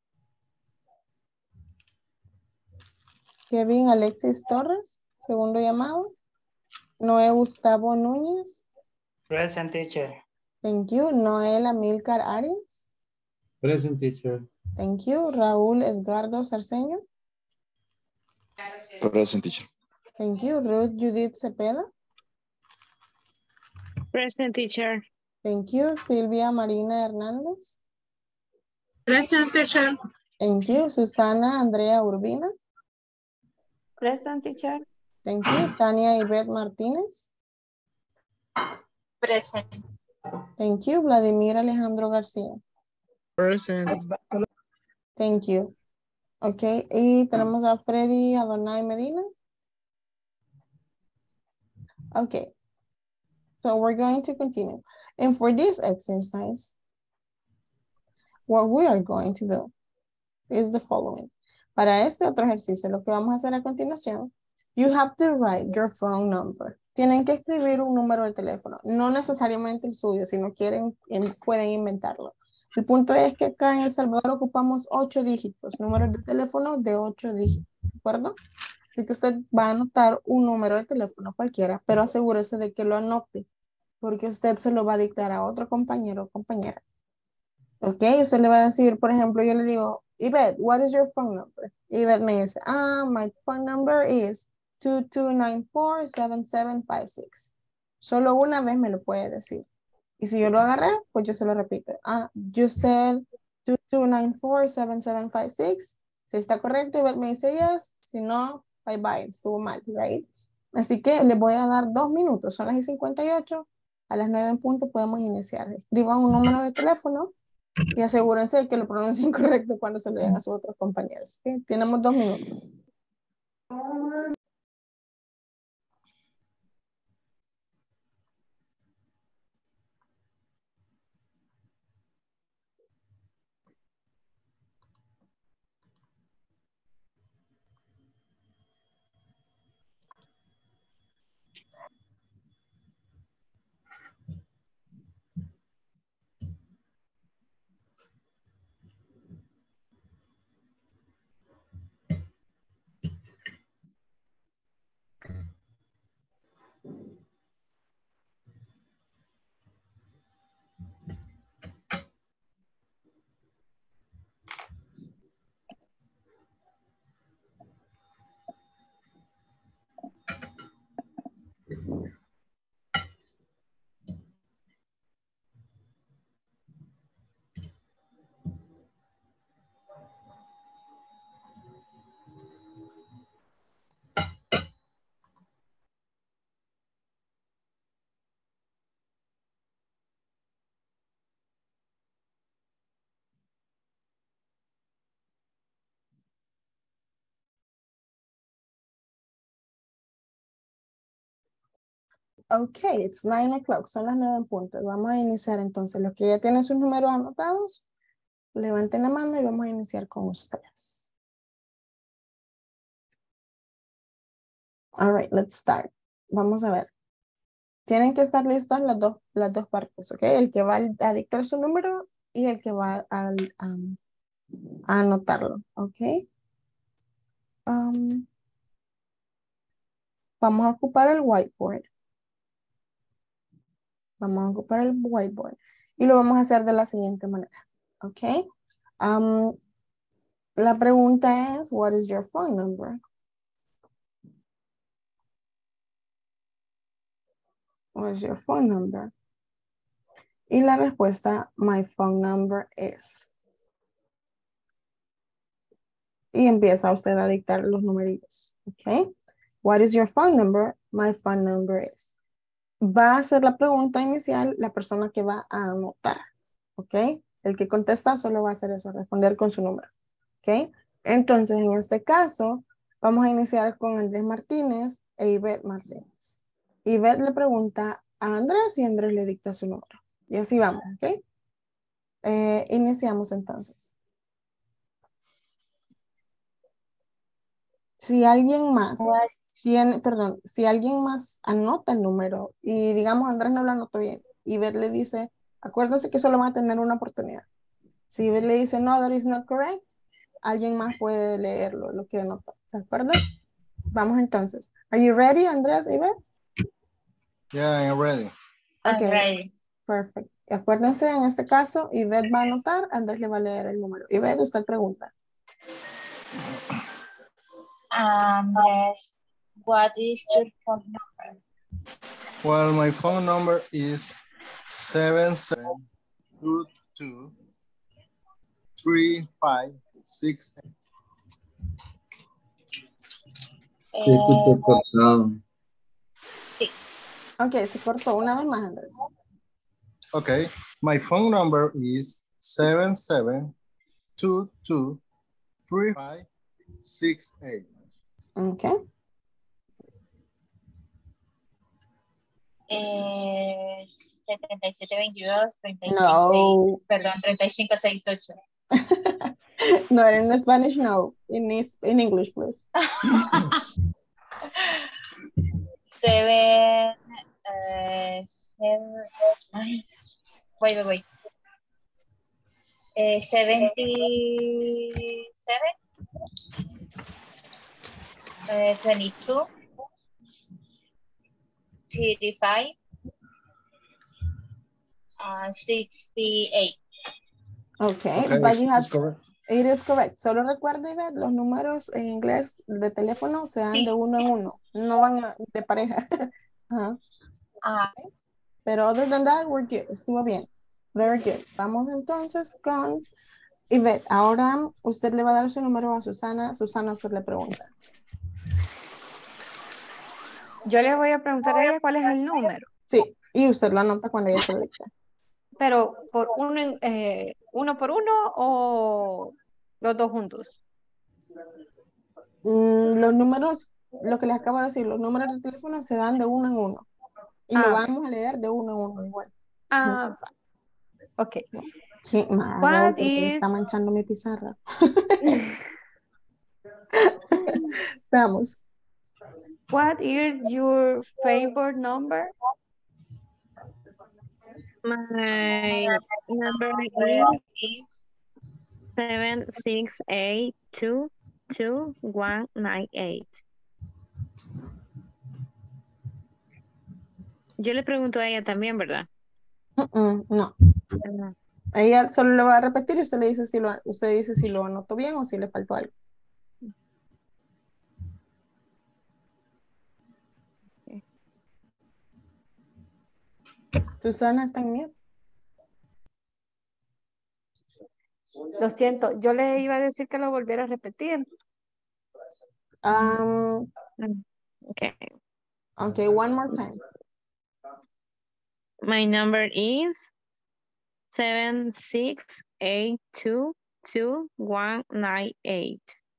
Kevin Alexis Torres, segundo llamado. Noé Gustavo Núñez. Present, teacher. Thank you. Noel Amilcar Arias. Present, teacher. Thank you. Raúl Edgardo Sarceño. Present, teacher. Thank you. Ruth Judith Cepeda. Present, teacher. Thank you. Silvia Marina Hernández. Present, teacher. Thank you. Susana Andrea Urbina. Present, teacher. Thank you. Tania Ivette Martínez. Present. Thank you. Vladimir Alejandro García. Present. Thank you. Ok, y tenemos a Freddy Adonai Medina. Okay, so we're going to continue. And for this exercise, what we are going to do is the following. Para este otro ejercicio, lo que vamos a hacer a continuación, you have to write your phone number. Tienen que escribir un número de teléfono, no necesariamente el suyo, si no quieren, pueden inventarlo. El punto es que acá en El Salvador ocupamos 8 dígitos, números de teléfono de 8 dígitos, ¿de acuerdo? Así que usted va a anotar un número de teléfono cualquiera, pero asegúrese de que lo anote, porque usted se lo va a dictar a otro compañero o compañera. Ok, usted le va a decir, por ejemplo, yo le digo, Yvette, what is your phone number? Yvette me dice, my phone number is 2294-7756. Solo una vez me lo puede decir. Y si yo lo agarré, pues yo se lo repito. You said 2294-7756. Si está correcto, Ivette me dice yes. Si no, bye bye. Estuvo mal, right? Así que les voy a dar 2 minutos. Son las 58. A las 9 en punto podemos iniciar. Escriban un número de teléfono y asegúrense de que lo pronuncien correcto cuando se lo den a sus otros compañeros. ¿Okay? Tenemos 2 minutos. Ok, it's 9 o'clock, son las 9 en punto. Vamos a iniciar entonces. Los que ya tienen sus números anotados, levanten la mano y vamos a iniciar con ustedes. All right, let's start. Vamos a ver. Tienen que estar listas las dos partes, ¿ok? El que va a dictar su número y el que va a anotarlo, ¿ok? Vamos a ocupar el whiteboard. Vamos a ocupar el whiteboard. Y lo vamos a hacer de la siguiente manera, ¿ok? La pregunta es, what is your phone number? What is your phone number? Y la respuesta, my phone number is. Y empieza usted a dictar los numeritos, ¿ok? What is your phone number? My phone number is. Va a hacer la pregunta inicial la persona que va a anotar, ¿ok? El que contesta solo va a hacer eso, responder con su número, ¿ok? Entonces, en este caso, vamos a iniciar con Andrés Martínez e Ivette Martínez. Ivette le pregunta a Andrés y Andrés le dicta su número. Y así vamos, ¿ok? Iniciamos entonces. Si alguien más si alguien más anota el número y digamos Andrés no lo anotó bien, Ivette le dice, acuérdense que solo va a tener una oportunidad. Si Ivette le dice, no, that is not correct, alguien más puede leerlo, lo que anotó. ¿De acuerdo? Vamos entonces. Are you ready, Andrés, Ivette? Yeah, I'm ready. Okay. I'm ready. Perfect. Acuérdense, en este caso, Ivette va a anotar, Andrés le va a leer el número. Ivette, usted pregunta. Andrés, what is your phone number? Well, my phone number is 77223568. Se escuchó cortado. Sí. Ok, se cortó una vez más, Andrés. Okay, my phone number is 77223568. Okay. 7722-3568. No. Perdón, 3568. No, in Spanish, no. In English, please. Wait. 77 22 35 68. Okay, Okay, but you have correct. It is correct. Solo recuerde ver los números en inglés de teléfono se dan de uno en uno. No van de pareja. Ajá. Pero other than that, we're good. Estuvo bien. Very good. Vamos entonces con Ivette. Ahora usted le va a dar su número a Susana. Susana, usted le pregunta. Yo le voy a preguntar a ella cuál es el número. Sí, y usted lo anota cuando ella se lo dicta. Pero por uno por uno o los dos juntos. Los números, lo que les acabo de decir, los números de teléfono se dan de uno en uno. Y lo vamos a leer de uno en uno igual. Ok. Sí, What porque is... está manchando mi pizarra. Vamos. What is your favorite number? My number is 768222198. Yo le pregunto a ella también, ¿verdad? No. Ella solo le va a repetir y usted le dice usted dice si lo anotó bien o si le faltó algo. Susana está en mute. Lo siento, yo le iba a decir que lo volviera a repetir. Okay, one more time. My number is 768222198.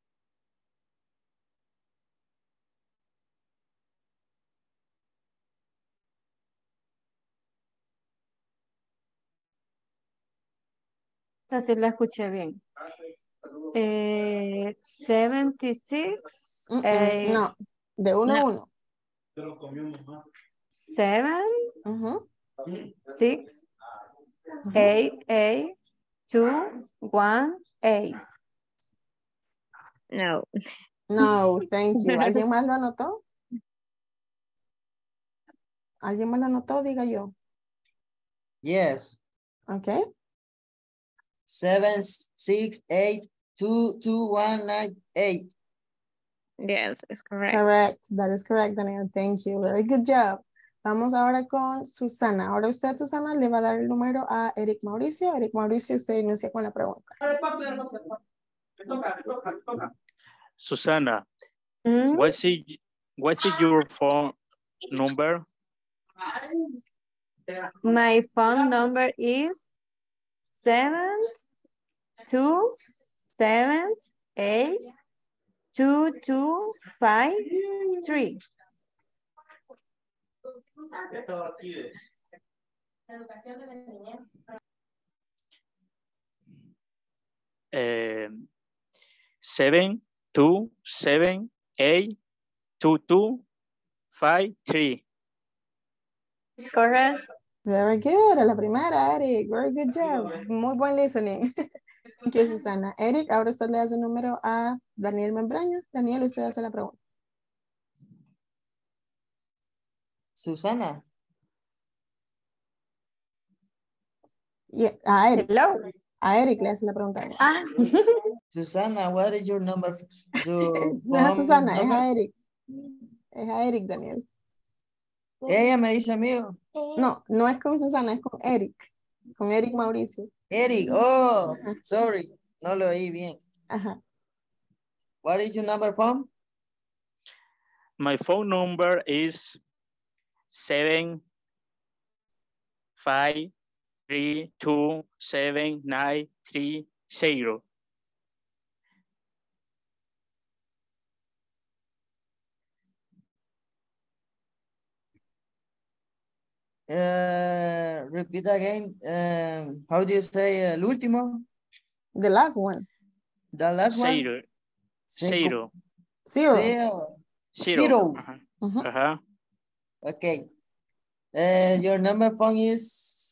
Así la escuché bien. 76. No, de uno a uno. 7, 6, 8, 2, 1, 8. No. No, thank you. ¿Alguien más lo anotó? ¿Alguien más lo anotó? Diga yo. Yes. Okay. 768222198. Yes, it's correct. Correct. That is correct, Daniel. Thank you. Very good job. Vamos ahora con Susana. Ahora usted, Susana, le va a dar el número a Eric Mauricio. Eric Mauricio, usted inicia con la pregunta. Susana, what's your phone number? My phone number is 7278225 7278225. It's correct. Very good. A la primera, Eric. Very good job. Muy buen listening. Thank you, Susana. Eric, ahora usted le da su número a Daniel Membraño. Daniel, usted hace la pregunta. Susana. Yeah, a Eric. Hello. A Eric le hace la pregunta. Susana, what is your number? No es a Susana, es a Eric. Es a Eric, Daniel. Ella me dice amigo. No, no es con Susana, es con Eric. Con Eric Mauricio. Eric, oh, sorry. No lo oí bien. Ajá. What is your number, phone? My phone number is 753279330. Repeat again. How do you say el último? The last one. The last one? Zero. Zero. Uh-huh. Okay. Your number phone is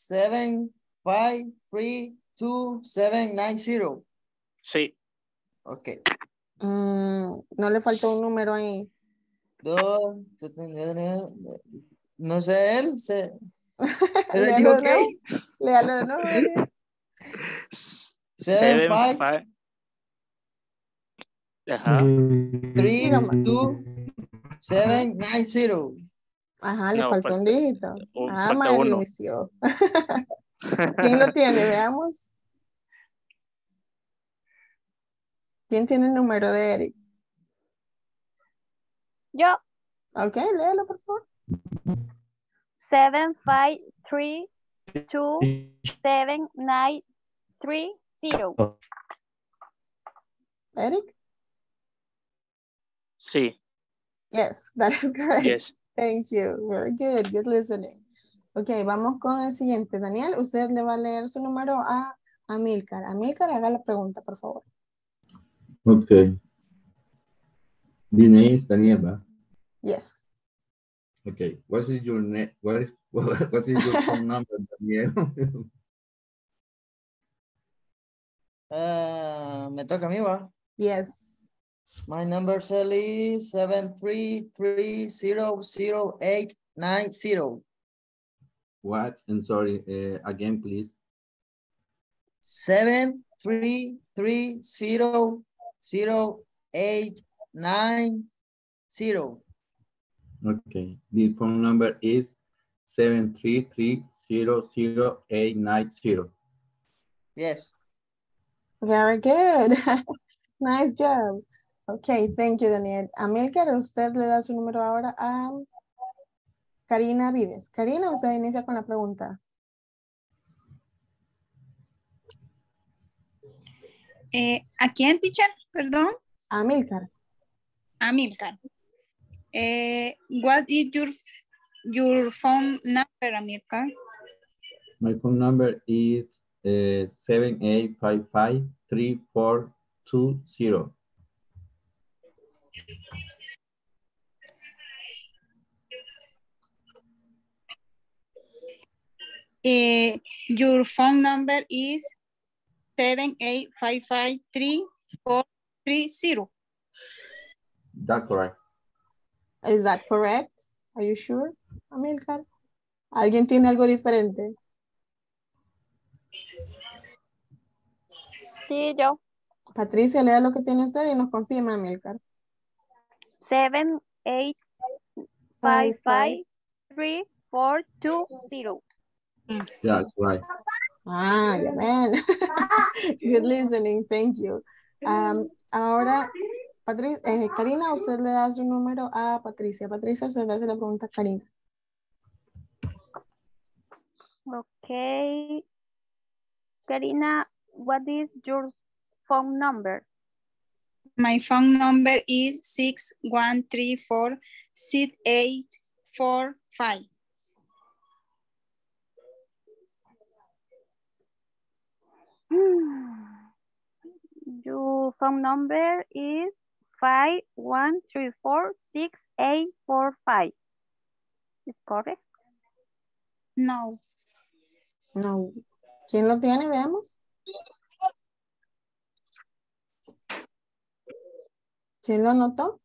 7532790. Sí. Okay. No le faltó un número ahí. No sé él. Pero Léalo yo de nuevo. Léalo de nuevo. 75 Ajá. 32790. Ajá, le No, faltó un dígito. falta uno. Mauricio. ¿Quién lo tiene? Veamos. ¿Quién tiene el número de Eric? Yo. Ok, léelo, por favor. 753279330. Eric? Sí. Yes, that is correct. Yes. Thank you. Very good. Good listening. Ok, vamos con el siguiente. Daniel, usted le va a leer su número a Amilcar. Amilcar, haga la pregunta, por favor. Okay. The name is Daniela. Yes. Okay. What is your name? What is your phone number, Daniel? Me toca a mí, ¿va? Yes. My number cell is 733000890. What? I'm sorry. Again, please. 733000890. Okay. The phone number is 733000890. Yes. Very good. Nice job. Ok, thank you, Daniel. Amilcar, usted le da su número ahora a Karina Vides. Karina, usted inicia con la pregunta. ¿A quién, teacher? Perdón. Amilcar. Amilcar. What is your phone number, Amilcar? My phone number is 78553420. Your phone number is 7855340. That's correct. Is that correct? Are you sure, Amilcar? ¿Alguien tiene algo diferente? Sí, yo. Patricia, lea lo que tiene usted y nos confirma, Amilcar. 7855340. That's right. Ah, ya ven. Good listening, thank you. Ahora, Karina, usted le da su número a Patricia. Patricia, usted le hace la pregunta a Karina. Okay. Karina, what is your phone number? My phone number is 61346845. Your phone number is 51346845. Is correct? No. No. ¿Quién lo tiene? Veamos. ¿Quién lo anotó?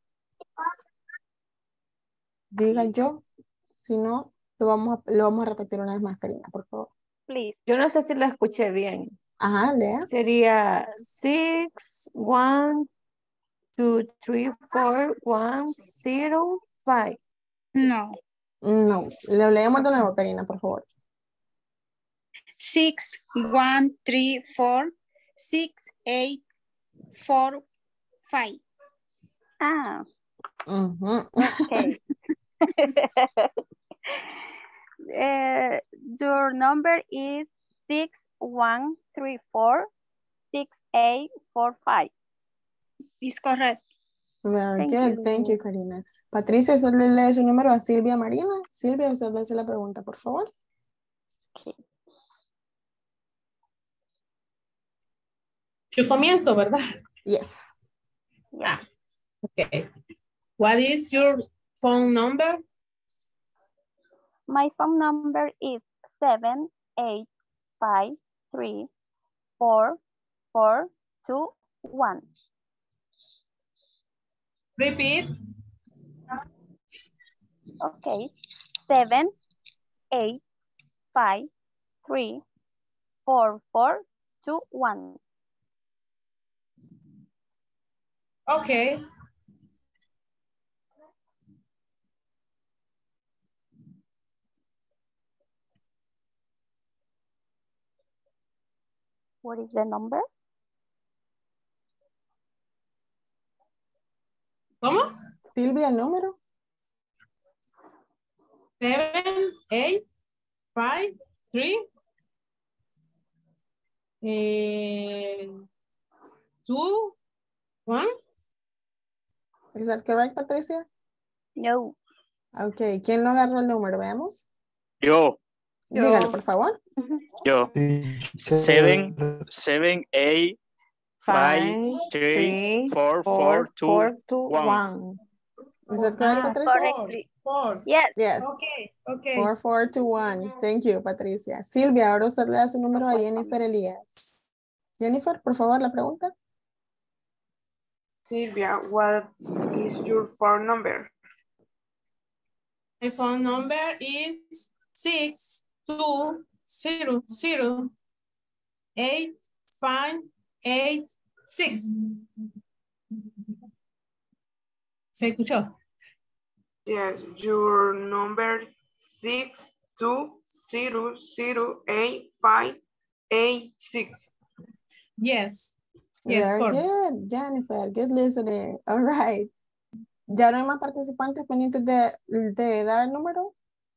Diga yo. Si no, lo vamos a repetir una vez más, Karina, por favor. Please. Yo no sé si lo escuché bien. Ajá, lea. Sería 61234105. No. No. Lo leemos de nuevo, Karina, por favor. 61346845. Ah. Okay. Your number is 61346845. Is correct. Very good. Thank you, Karina. Patricia, usted le lee su número a Silvia Marina. Silvia, usted le hace la pregunta, por favor. Okay. Yo comienzo, ¿verdad? Yes. Ah, okay. What is your phone number? My phone number is 785344421. Repeat. Okay. 785344421. Okay. What is the number? ¿Cómo? Silvia, el número. 7, 8, 5, 3, 2, 1. Is that correct, Patricia? No. Ok, ¿quién no agarró el número? Veamos. Yo. Dígale, por favor. Yo. 7, 8, 5, 3, 4, 4, 2, 1. Is that correct, Patricia? Correctly. 4. Yes. Yes. Okay. 4, 4, 2, 1. Thank you, Patricia. Silvia, ahora usted le da su número a Jennifer Elías. Jennifer, por favor, la pregunta. Sylvia, what is your phone number? My phone number is 620-8586. ¿Se escuchó? Yes, your number 620085886. Yes. Very correct. good, Jennifer. Good listening. All right. ¿Ya no hay más participantes pendientes de dar el número?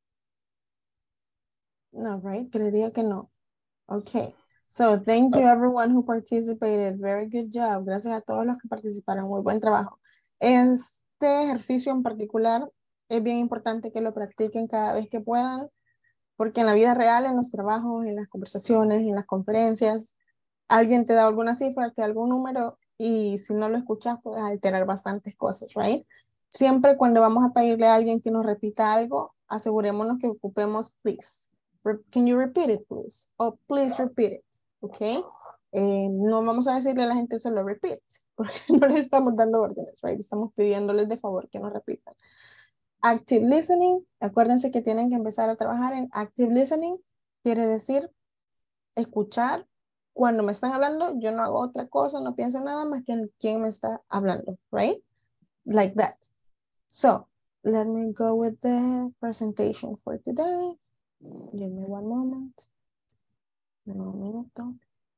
No, right? Creería que no. Okay. So, thank you everyone who participated. Very good job. Gracias a todos los que participaron. Muy buen trabajo. Este ejercicio en particular es bien importante que lo practiquen cada vez que puedan, porque en la vida real, en los trabajos, en las conversaciones, en las conferencias, alguien te da alguna cifra, te da algún número, y si no lo escuchas, puedes alterar bastantes cosas, right? Siempre cuando vamos a pedirle a alguien que nos repita algo, asegurémonos que ocupemos please. Can you repeat it, please? O please repeat it, ¿ok? No vamos a decirle a la gente solo repeat, porque no les estamos dando órdenes, right? Estamos pidiéndoles de favor que nos repitan. Active listening, acuérdense que tienen que empezar a trabajar en active listening, quiere decir escuchar. Cuando me están hablando, yo no hago otra cosa, no pienso nada más que en quién me está hablando, right? Like that. So, let me go with the presentation for today. Give me one moment. Un minuto.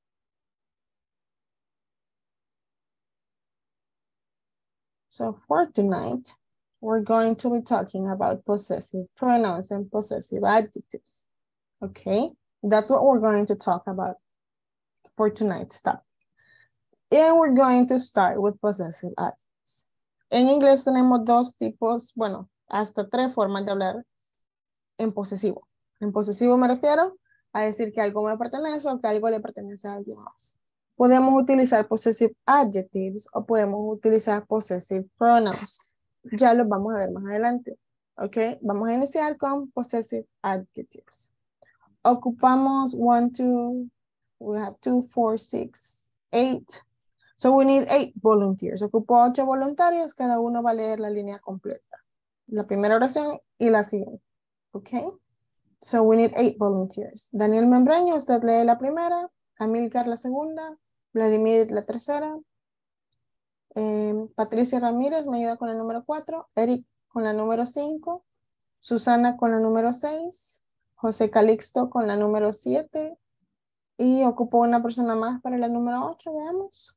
So, for tonight, we're going to be talking about possessive pronouns and possessive adjectives. Okay? That's what we're going to talk about for tonight's topic. And we're going to start with possessive adjectives. En inglés tenemos dos tipos, bueno, hasta tres formas de hablar en posesivo. En posesivo me refiero a decir que algo me pertenece o que algo le pertenece a alguien más. Podemos utilizar possessive adjectives o podemos utilizar possessive pronouns. Ya los vamos a ver más adelante. Ok, vamos a iniciar con possessive adjectives. Ocupamos 1, 2, we have 2, 4, 6, 8. So we need 8 volunteers. Ocupo 8 voluntarios, cada uno va a leer la línea completa. La primera oración y la siguiente. Okay? So we need 8 volunteers. Daniel Membreño, usted lee la primera, Amilcar la segunda, Vladimir la tercera, Patricia Ramírez me ayuda con el número 4, Eric con la número 5, Susana con la número 6, José Calixto con la número 7 y ocupo una persona más para la número 8, veamos.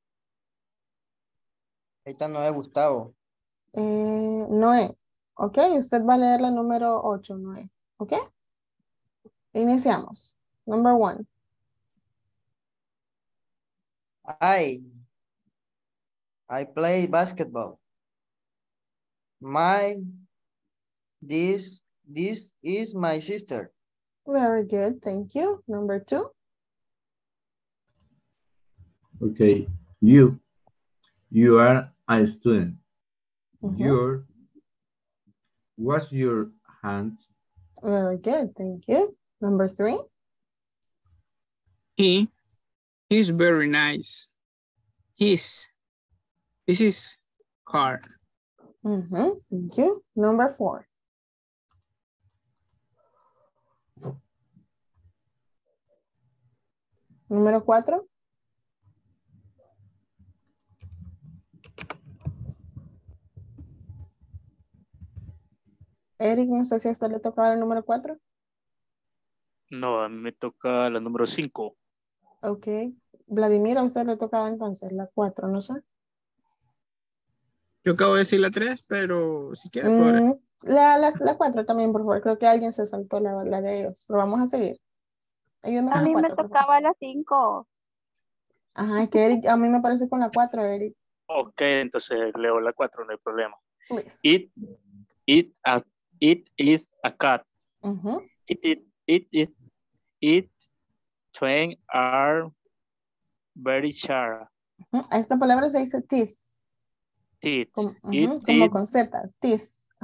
Ahí está Noé Gustavo. Noé. Ok, usted va a leer la número 8, Noé. Ok. Iniciamos. Number 1. I play basketball. This is my sister. Very good, thank you. Number 2. Okay, you are a student. What's your hand? Very good, thank you. Number 3. He's very nice. This is car. Thank you. Number 4. Número 4. Eric, no sé si a usted le tocaba el número 4. No, a mí me toca la número 5. Ok. Vladimir, a usted le tocaba entonces la 4, no sé. Yo acabo de decir la 3, pero si quiere por... La 4 también, por favor. Creo que alguien se saltó la de ellos, pero vamos a seguir. Ayúdame A con la mí me 4, por favor. tocaba las 5. Ajá, es que Eric, a mí me parece con la 4, Eric. Ok, entonces leo la 4, no hay problema. Please. It is a cat. It twins are very sharp. A esta palabra se dice teeth. Teeth. Como con Z, teeth.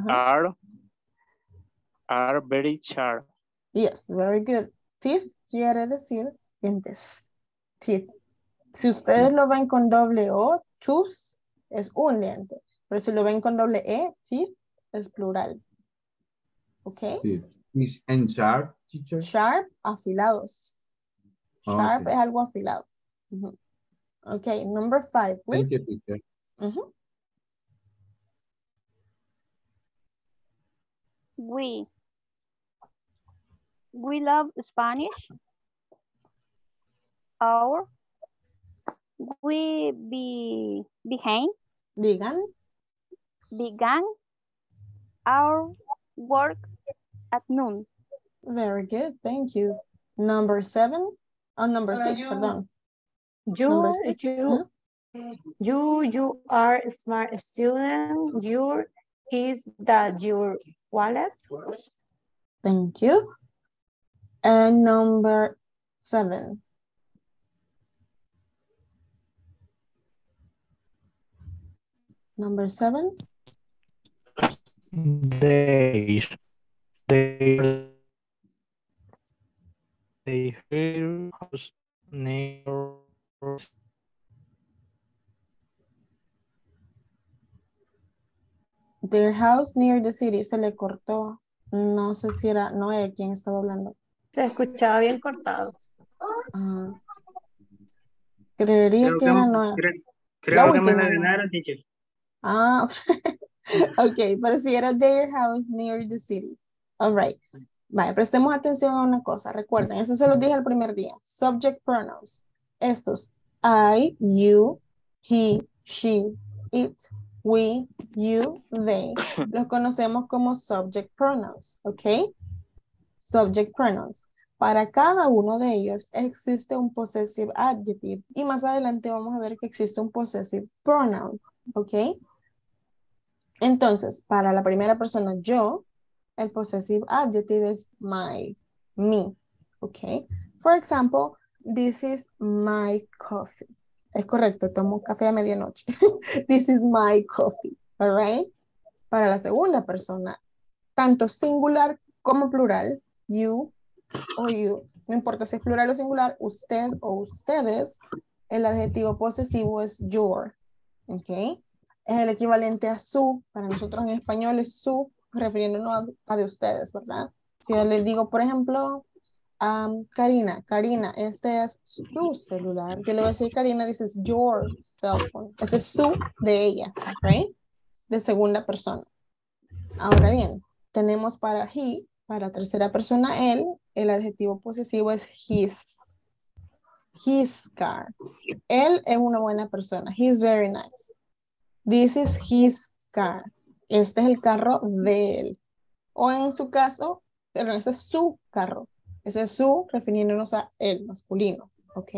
Are very sharp. Yes, very good. Teeth quiere decir dientes. Teeth. Si ustedes lo ven con doble O, tooth es un diente. Pero si lo ven con doble E, teeth es plural. ¿Ok? Is and sharp, teacher? Sharp, afilados. Sharp Okay. es algo afilado. Ok, number 5, please. Thank you, teacher. We love Spanish. Or we began our work at noon. Very good, thank you. Number 7, number 6, pardon. You are a smart student. Is that your wallet? Thank you. And number 7. Number 7. They hear house near. Their house near the city. Se le cortó. No sé si era Noé quien estaba hablando. Se escuchaba bien cortado. Creería Creo que era Noé. Creo que me la ganaron, teacher. Ok, pero si era their house near the city. All right. Vaya, prestemos atención a una cosa. Recuerden, eso se los dije el primer día. Subject pronouns. Estos, I, you, he, she, it, we, you, they. Los conocemos como subject pronouns, ¿ok? Subject pronouns. Para cada uno de ellos existe un possessive adjective y más adelante vamos a ver que existe un possessive pronoun, ¿ok? Entonces, para la primera persona, yo, el possessive adjective es my, me, ¿ok? For example, this is my coffee. Es correcto, tomo café a medianoche. This is my coffee, all right? Para la segunda persona, tanto singular como plural, you o you, no importa si es plural o singular, usted o ustedes, el adjetivo posesivo es your, ¿ok? Es el equivalente a su, para nosotros en español es su, refiriéndonos a de ustedes, ¿verdad? Si yo les digo, por ejemplo, Karina, este es su celular. Yo le voy a decir, Karina, this is your cell phone. Ese es su de ella, right? De segunda persona. Ahora bien, tenemos para he, para tercera persona él, el adjetivo posesivo es his. His car. Él es una buena persona. He's very nice. This is his car. Este es el carro de él. O en su caso, pero ese es su carro. Ese es su, refiriéndonos a él, masculino. ¿Ok?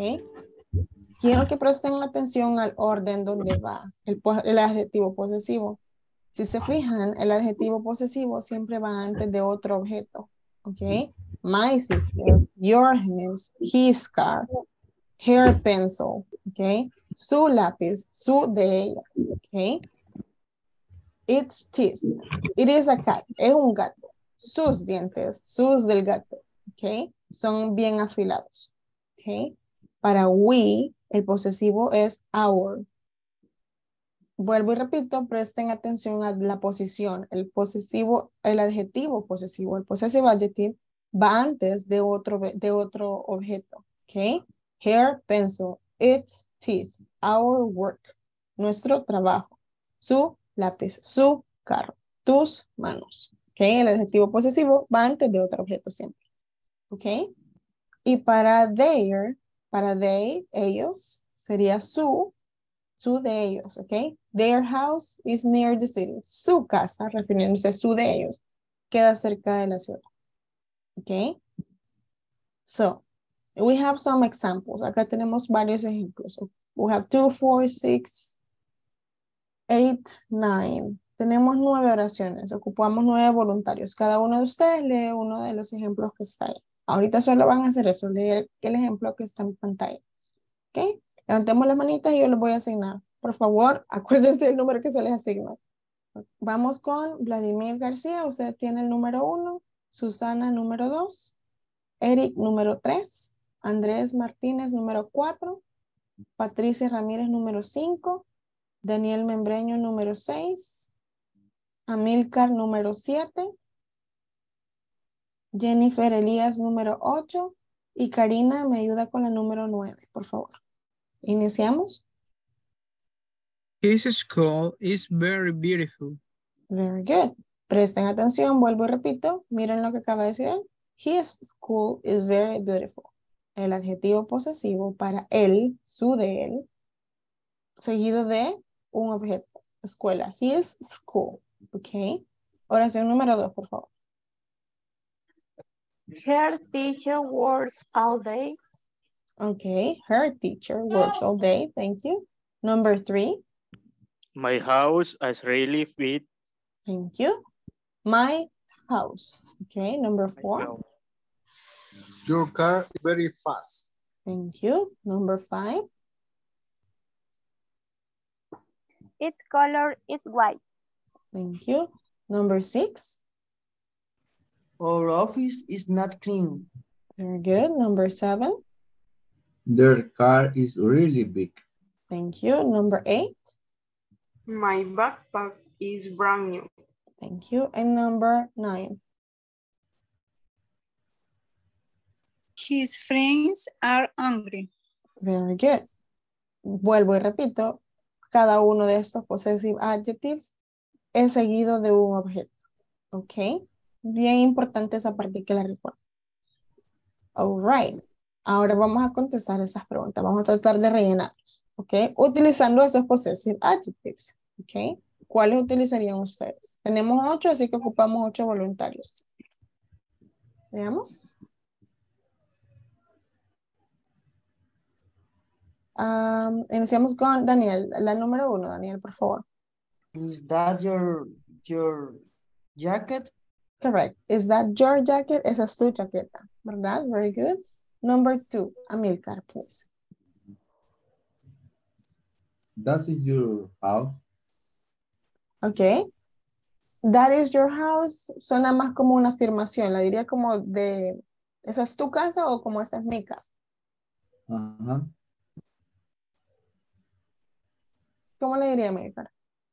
Quiero que presten atención al orden donde va el adjetivo posesivo. Si se fijan, el adjetivo posesivo siempre va antes de otro objeto. ¿Ok? My sister, your hands, his car, her pencil. ¿Ok? Su lápiz, su de ella. ¿Ok? Its teeth. It is a cat. Es un gato. Sus dientes, sus del gato. ¿Ok? Son bien afilados. ¿Ok? Para we, el posesivo es our. Vuelvo y repito, presten atención a la posición. El posesivo, el adjetivo posesivo, el possessive adjective, va antes de otro objeto. ¿Ok? Her pencil, its teeth, our work, nuestro trabajo, su lápiz, su carro, tus manos. ¿Ok? El adjetivo posesivo va antes de otro objeto siempre. ¿Ok? Y para their, para they, ellos, sería su de ellos. ¿Ok? Their house is near the city. Su casa, refiriéndose a su de ellos, queda cerca de la ciudad. ¿Ok? So, we have some examples. Acá tenemos varios ejemplos. We have 2, 4, 6, 8, 9. Tenemos 9 oraciones. Ocupamos 9 voluntarios. Cada uno de ustedes lee uno de los ejemplos que está ahí. Ahorita solo van a hacer eso, leer el ejemplo que está en pantalla. ¿Ok? Levantemos las manitas y yo les voy a asignar. Por favor, acuérdense del número que se les asigna. Vamos con Vladimir García. Usted tiene el número 1. Susana, número 2. Eric, número 3. Andrés Martínez, número 4. Patricia Ramírez, número 5. Daniel Membreño, número 6. Amilcar, número 7. Jennifer Elías, número 8. Y Karina me ayuda con la número 9, por favor. Iniciamos. His school is very beautiful. Very good. Presten atención, vuelvo y repito. Miren lo que acaba de decir él. His school is very beautiful. El adjetivo posesivo para él, su de él, seguido de un objeto, escuela. His school. Ok. Oración número 2, por favor. Her teacher works all day. Okay. Her teacher works all day. Thank you. Number 3. My house is really big. Thank you. My house. Okay. Number 4. Your car is very fast. Thank you. Number 5. Its color is white. Thank you. Number 6. Our office is not clean. Very good. Number 7. Their car is really big. Thank you. Number 8. My backpack is brand new. Thank you. And number 9. His friends are hungry. Very good. Vuelvo y repito. Cada uno de estos possessive adjectives es seguido de un objeto. ¿Ok? Bien importante esa parte que la recuerden. All right. Ahora vamos a contestar esas preguntas. Vamos a tratar de rellenarlos. ¿Ok? Utilizando esos possessive adjectives. ¿Ok? ¿Cuáles utilizarían ustedes? Tenemos 8, así que ocupamos 8 voluntarios. Veamos. Iniciamos con Daniel. La número 1, Daniel, por favor. Is that your jacket? Correct. Is that your jacket? Esa es tu chaqueta, ¿verdad? Very good. Number 2, Amilcar, please. That is your house. Okay. That is your house. Suena más como una afirmación. La diría como de, ¿esa es tu casa o como esa es mi casa? Ajá. ¿Cómo le diría, Amilcar?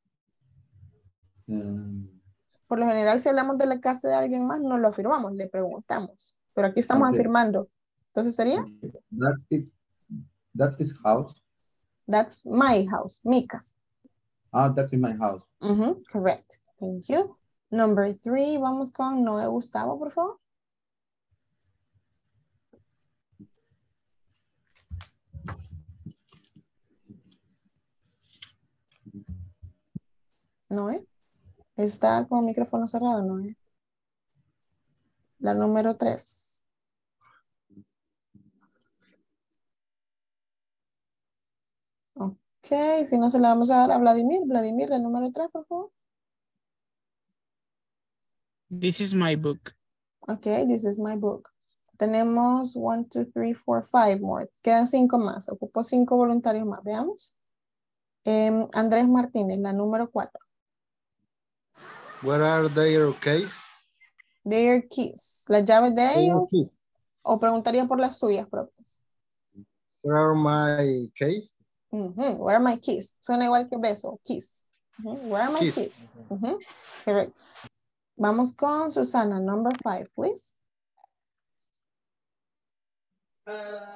Por lo general, si hablamos de la casa de alguien más, no lo afirmamos, le preguntamos. Pero aquí estamos afirmando. Entonces sería? That's his house. That's my house, mi casa. Ah, that's in my house. Correct. Thank you. Number 3, vamos con Noé Gustavo, por favor. Noé. Está con el micrófono cerrado, Noé. La número 3. Ok, si no se la vamos a dar a Vladimir. Vladimir, la número 3, por favor. This is my book. Ok, this is my book. Tenemos 1, 2, 3, 4, 5 more. Quedan 5 más. Ocupo 5 voluntarios más. Veamos. Andrés Martínez, la número 4. What are their keys? Their keys. ¿Las llaves de ellos? Keys. ¿O preguntaría por las suyas propias? Where are my keys? Where are my keys? Suena igual que beso. Keys. Where are my keys? Correct. Vamos con Susana, number 5, please.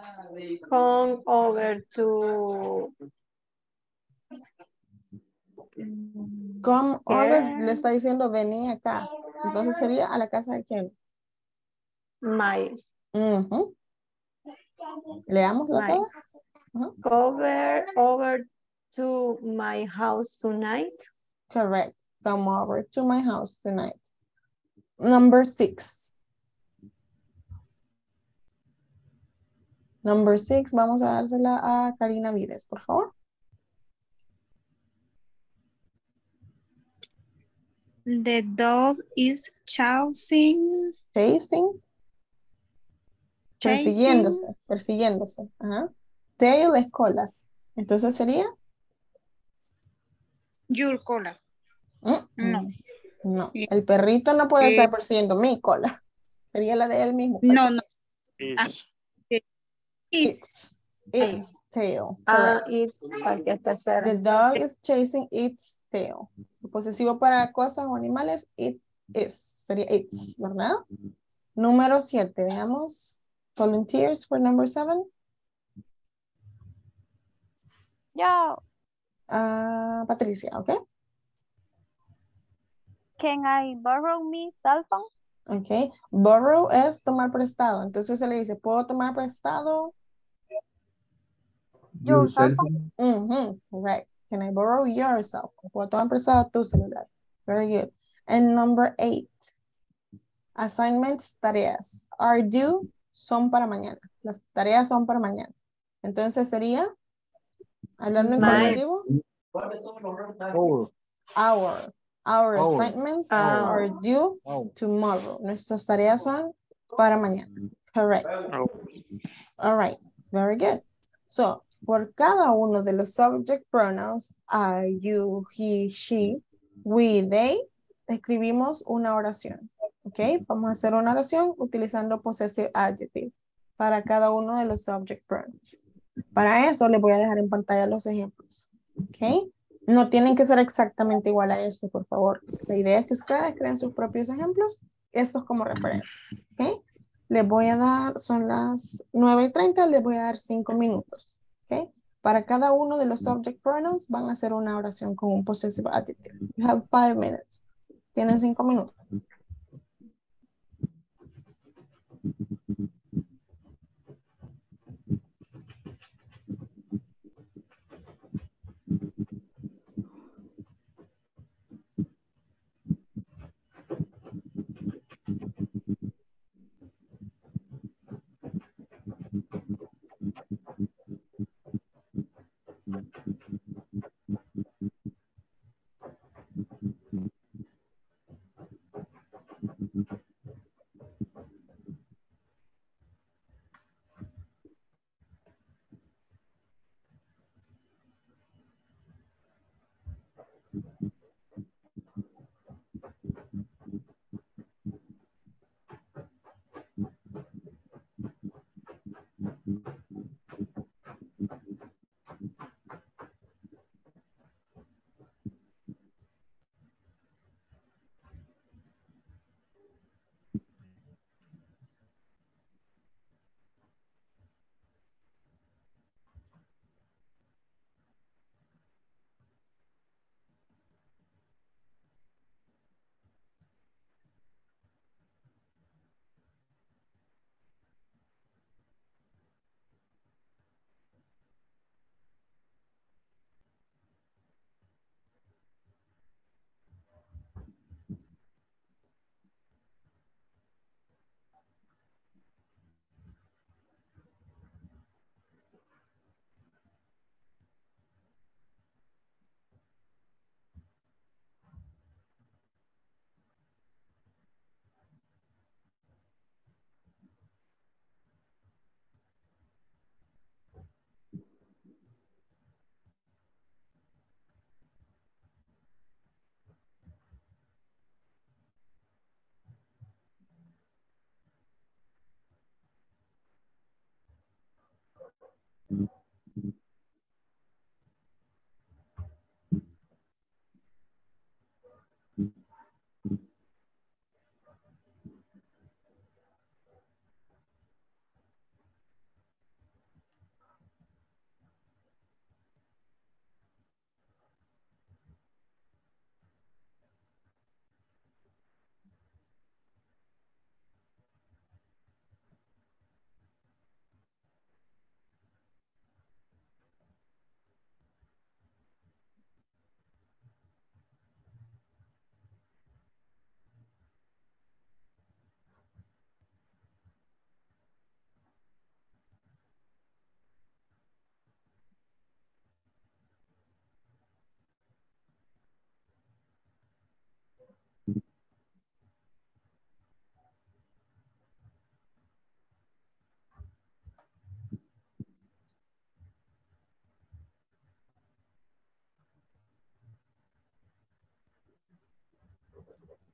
Come over to Come over Here. le está diciendo vení acá. Entonces sería a la casa de quién. My. Ujú. Leámosla My. toda. Ujú. Over to my house tonight. Correct. Come over to my house tonight. Number 6. Number 6, vamos a dársela a Karina Vides, por favor. The dog is chasing. Chasing. Chasing. Persiguiéndose. Ajá. Tail es cola. Entonces sería. Your cola. No. No. El perrito no puede Eh, estar persiguiendo mi cola. Sería la de él mismo. No, no. Is. Its tail. Correct. It's aquí está cerca. The dog is chasing its tail. Posesivo para cosas o animales, it is. Sería its, ¿verdad? Número 7, veamos. Volunteers for number 7. Yo, Patricia, ¿ok? can I borrow me cell phone? Ok. Borrow es tomar prestado. Entonces se le dice, ¿puedo tomar prestado? Your cell phone. Right. Can I borrow your cell phone? ¿Puedo tomar prestado tu celular? Very good. And number 8. Assignments, tareas. Are due, son para mañana. Las tareas son para mañana. Entonces sería, hablando en colectivo. Our assignments are due tomorrow. Nuestras tareas son para mañana. Correct. All right. Very good. So, por cada uno de los subject pronouns, I, you, he, she, we, they, escribimos una oración. ¿Ok? Vamos a hacer una oración utilizando possessive adjective para cada uno de los subject pronouns. Para eso les voy a dejar en pantalla los ejemplos. ¿Ok? No tienen que ser exactamente igual a esto, por favor. La idea es que ustedes creen sus propios ejemplos. Estos como referencia. ¿Ok? Les voy a dar, son las 9:30, les voy a dar 5 minutos. ¿Ok? Para cada uno de los subject pronouns van a hacer una oración con un possessive adjective. You have 5 minutes. Tienen 5 minutos.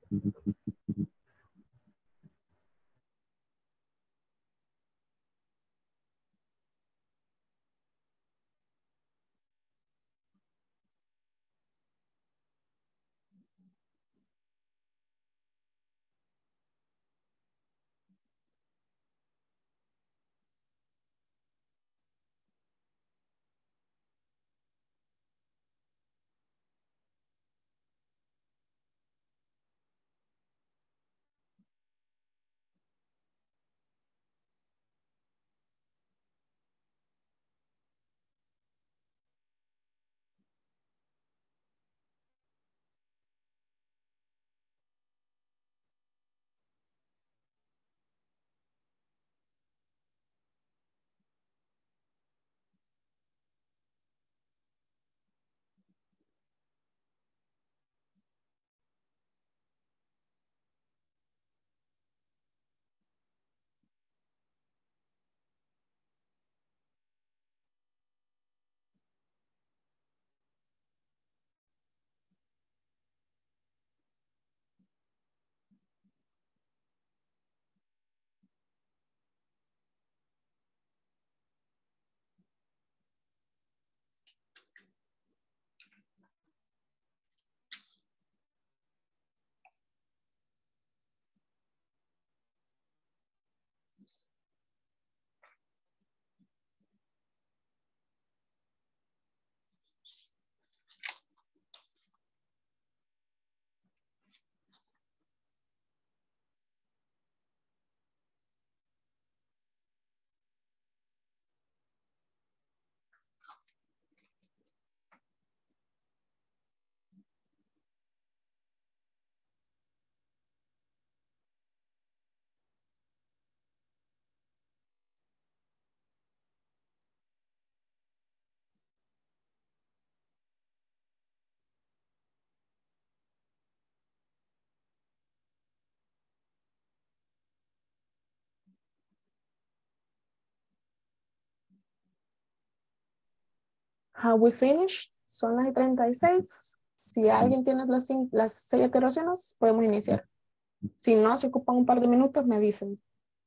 Have we finished? Son las 36. Si alguien tiene las 6 iteraciones, podemos iniciar. Si no, se ocupan un par de minutos, me dicen.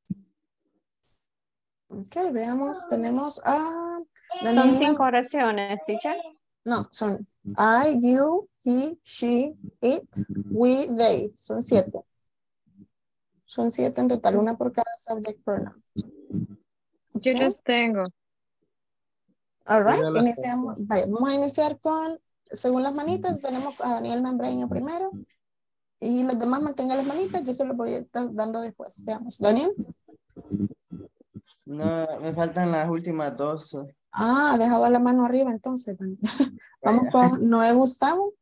Ok, veamos. Tenemos a... Son 5 oraciones, teacher. No, son I, you, he, she, it, we, they. Son 7. Son 7 en total, una por cada subject pronoun. Yo las tengo. All right, iniciamos. Vamos a iniciar con, según las manitas, tenemos a Daniel Membreño primero. Y los demás mantengan las manitas, yo se los voy a estar dando después. Veamos. Daniel. No, me faltan las últimas 2. Ah, ha dejado la mano arriba entonces. Vamos con Noé Gustavo.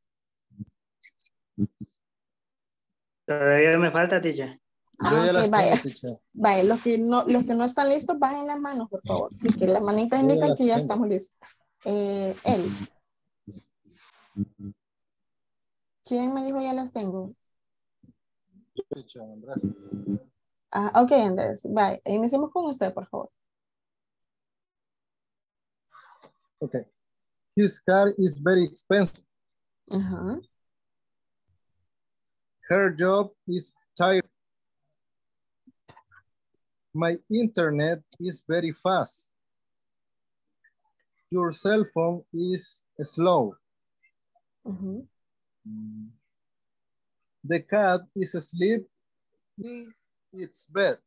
Todavía me falta, teacher. Ok, vaya. Vaya, los que no están listos, bajen las manos, por favor. Y que las manitas indican que ya estamos listos. Él. ¿Quién me dijo ya las tengo? Ok, Andrés. Vaya, iniciemos con usted, por favor. Okay. His car is very expensive. Her job is tiring. My internet is very fast. Your cell phone is slow. The cat is asleep in its bed.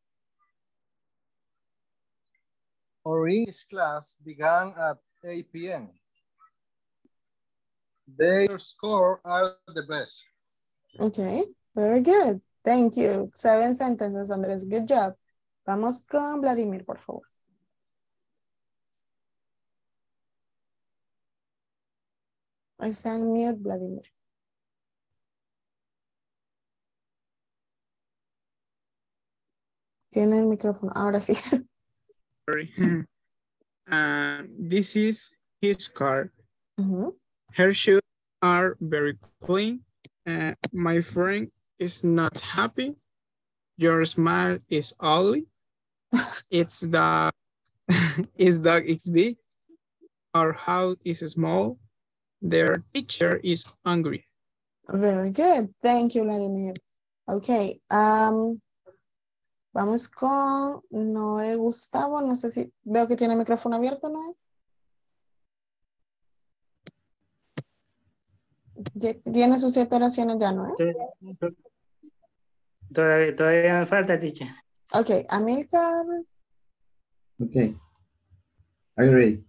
Our English class began at 8 p.m. Their score are the best. Okay, very good. Thank you. 7 sentences, Andrés. Good job. Vamos con Vladimir, por favor. Está en mute, Vladimir. Tiene el micrófono. Ahora sí. Sorry. This is his car. Her shoes are very clean. My friend is not happy. Your smile is ugly. Its dog is big. Our house is small. Their teacher is hungry. Very good. Thank you, Vladimir. Ok. Vamos con Noé Gustavo. No sé si veo que tiene el micrófono abierto, Noé. Tiene sus 7 oraciones ya, ¿no? Todavía me falta, teacher. Ok, Amilcar. Okay. Are you ready?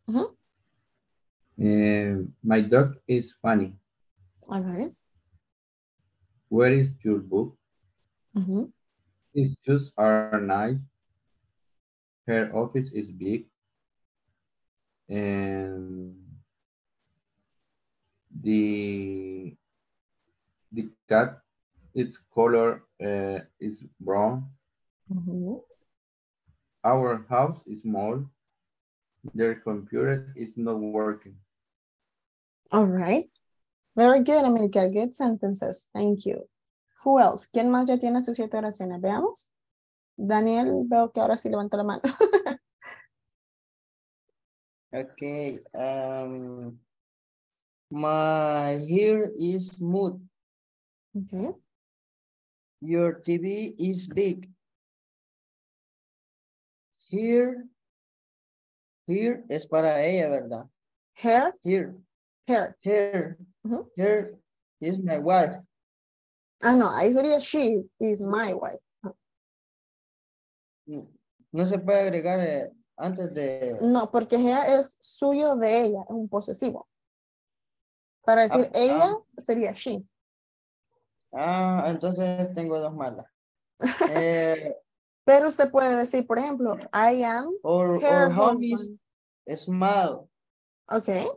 My dog is funny. All right. Where is your book? His shoes are nice. Her office is big. And the cat, its color is brown. Our house is small. Their computer is not working. All right. Very good, Amilcar. Good sentences. Thank you. Who else? ¿Quién más ya tiene sus 7 oraciones? Veamos. Daniel, veo que ahora sí levanta la mano. Okay. My hair is smooth. Okay. Your TV is big. Here es para ella, ¿verdad? Here? Here. Here. Here. Here is my wife. Ah, no, ahí sería she is my wife. No se puede agregar antes de... No, porque here es suyo de ella, es un posesivo. Para decir ella sería she. Entonces tengo 2 malas. Pero usted puede decir, por ejemplo, I am her home husband. is small. Okay.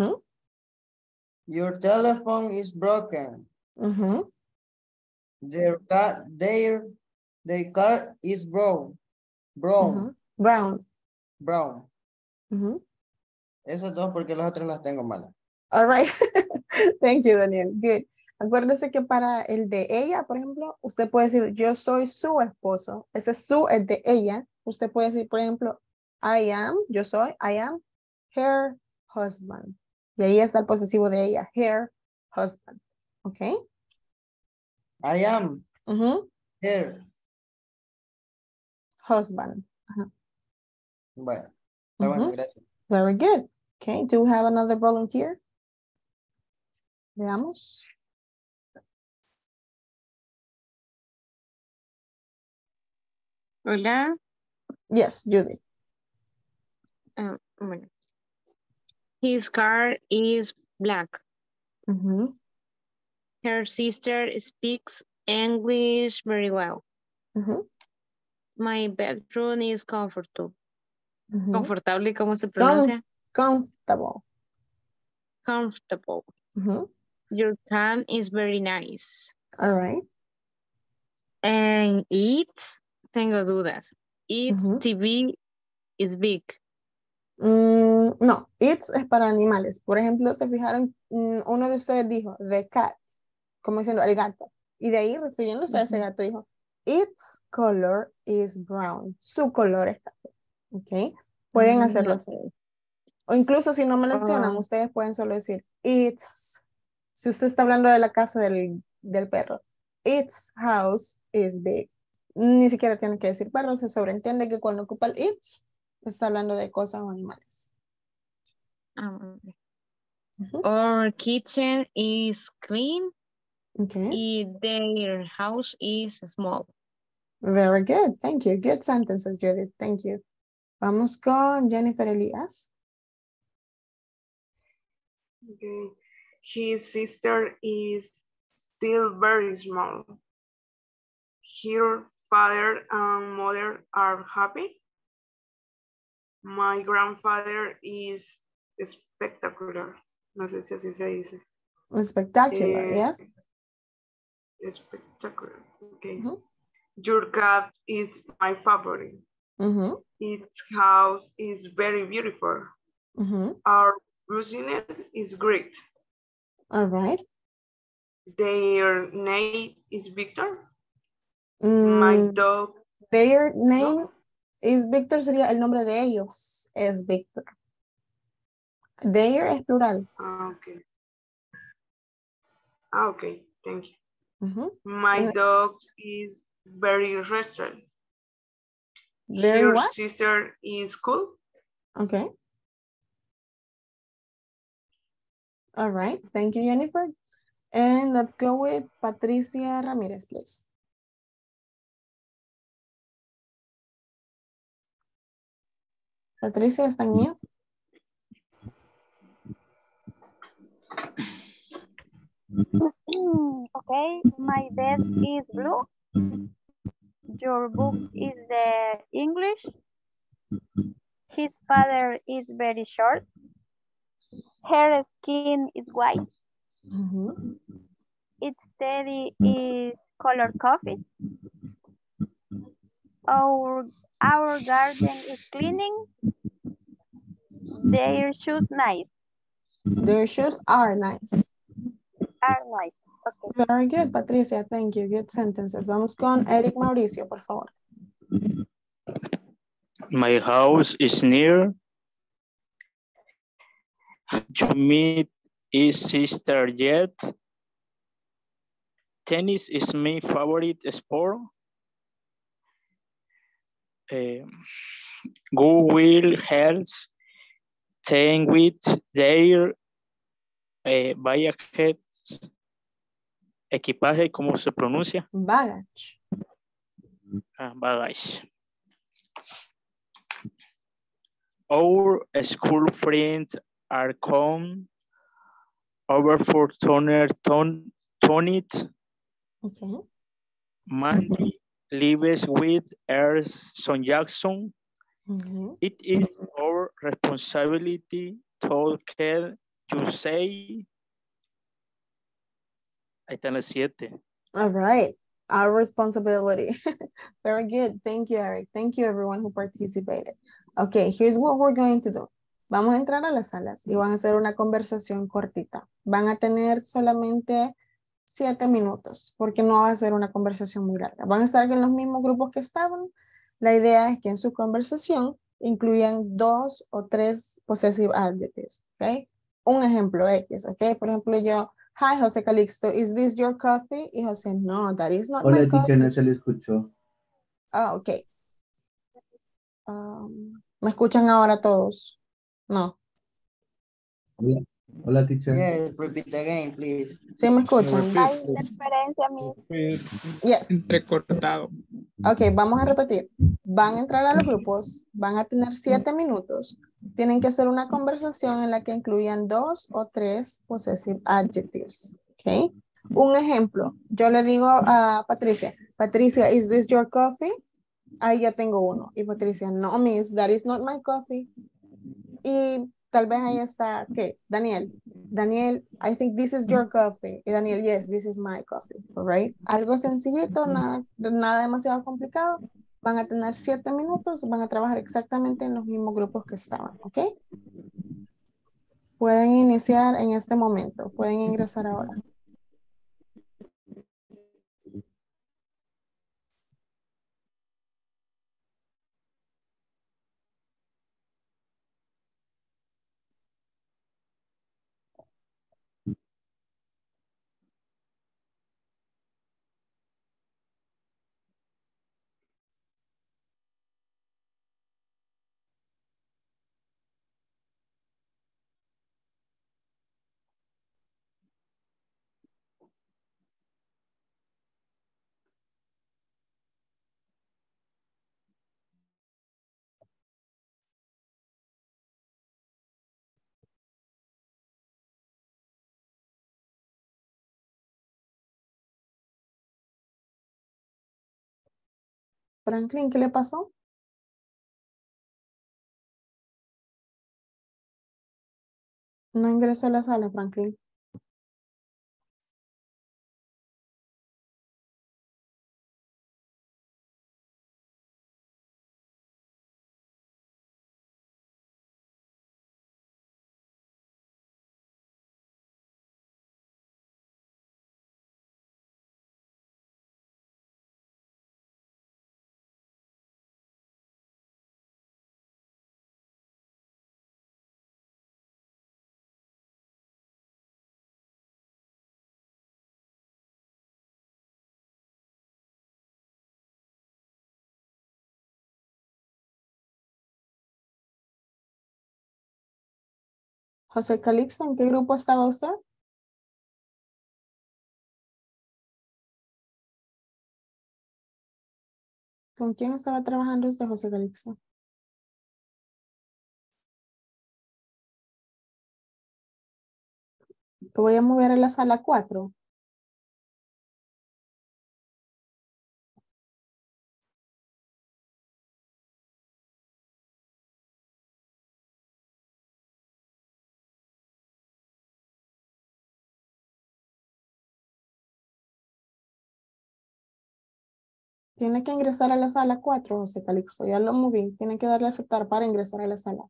Your telephone is broken. Their car is brown. Brown. Esas 2 porque las otras las tengo malas. All right. Thank you, Daniel. Good. Acuérdese que para el de ella, por ejemplo, usted puede decir, yo soy su esposo. Ese su es de ella. Usted puede decir, por ejemplo, I am her husband. Y ahí está el posesivo de ella, her husband. ¿Ok? I am her husband. Bueno, gracias. Very good. Okay, do we have another volunteer? Veamos. Hola. Yes, Judith. Bueno. His car is black. Her sister speaks English very well. My bedroom is comfortable. Confortable, ¿cómo se pronuncia? Comfortable. Comfortable. Your cat is very nice. All right. And tengo dudas. Its TV is big. No, it's es para animales. Por ejemplo, se fijaron, uno de ustedes dijo, the cat, como diciendo, el gato. Y de ahí, refiriéndose a ese gato, dijo, its color is brown. Su color es café. ¿Ok? Pueden hacerlo así. O incluso si no me mencionan, ustedes pueden solo decir, it's. Si usted está hablando de la casa del perro, its house is big. Ni siquiera tiene que decir perro, se sobreentiende que cuando ocupa el its, está hablando de cosas o animales. Our kitchen is clean. Okay. Y their house is small. Very good. Thank you. Good sentences, Judith. Thank you. Vamos con Jennifer Elias. Okay. His sister is still very small. Her father and mother are happy. My grandfather is spectacular. No sé si así se dice. Spectacular, yes. Spectacular. Okay. Your cat is my favorite. Its house is very beautiful. Our business is great. All right. Their name is Victor. My dog. Their name is Victor, sería el nombre de ellos, es Victor. Their es plural. Okay. Okay, thank you. My dog is very restless. Very Your what? sister is cool. Okay. All right. Thank you, Jennifer. And let's go with Patricia Ramirez, please. Patricia, ¿está en mute? Okay, my desk is blue. Your book is the English. His father is very short. Her skin is white. Its teddy is color coffee. Our garden is cleaning. Their shoes nice. Their shoes are nice. Are nice. Okay. Very good, Patricia. Thank you. Good sentences. Vamos con Eric Mauricio, por favor. My house is near. You meet his sister yet? Tennis is my favorite sport. Google helps staying with their baggage. Equipaje, ¿cómo se pronuncia? Baggage. Baggage. Our school friends are come over for tonight. Okay. Mandy lives with her son Jackson. It is our responsibility to care you say. Ahí están las 7. All right. Our responsibility. Very good. Thank you, Eric. Thank you, everyone who participated. Okay, here's what we're going to do. Vamos a entrar a las salas y van a hacer una conversación cortita. Van a tener solamente 7 minutos, porque no va a ser una conversación muy larga. Van a estar en los mismos grupos que estaban. La idea es que en su conversación incluyan 2 o 3 possessive adjectives, ¿ok? Un ejemplo X, ¿ok? Por ejemplo, yo, hi, José Calixto, is this your coffee? Y José, no, that is not my Hola, coffee. teacher, no se le escuchó. Ah, ok. ¿Me escuchan ahora todos? No. Hola, hola, teacher. Yes, repeat again, please. ¿Sí me escuchan? Hay interferencia, mi. Yes. Entrecortado. Ok, vamos a repetir. Van a entrar a los grupos, van a tener 7 minutos. Tienen que hacer una conversación en la que incluyan 2 o 3 possessive adjectives. Ok. Un ejemplo, yo le digo a Patricia, Patricia, is this your coffee? Ahí ya tengo uno. Y Patricia, no, miss, that is not my coffee. Y tal vez ahí está, ¿qué? Daniel, I think this is your coffee. Y Daniel, yes, this is my coffee. All right. Algo sencillito, nada demasiado complicado. Van a tener 7 minutos, van a trabajar exactamente en los mismos grupos que estaban, ¿ok? Pueden iniciar en este momento, pueden ingresar ahora. Franklin, ¿qué le pasó? No ingresó a la sala, Franklin. José Calixto, ¿en qué grupo estaba usted? ¿Con quién estaba trabajando usted, José Calixto? Te voy a mover a la sala 4. Tiene que ingresar a la sala 4, José Calixto. Ya lo moví. Tiene que darle a aceptar para ingresar a la sala.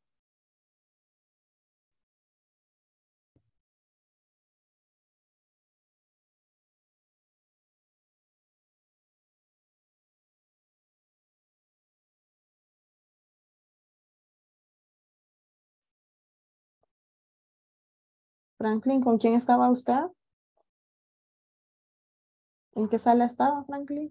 Franklin, ¿con quién estaba usted? ¿En qué sala estaba, Franklin?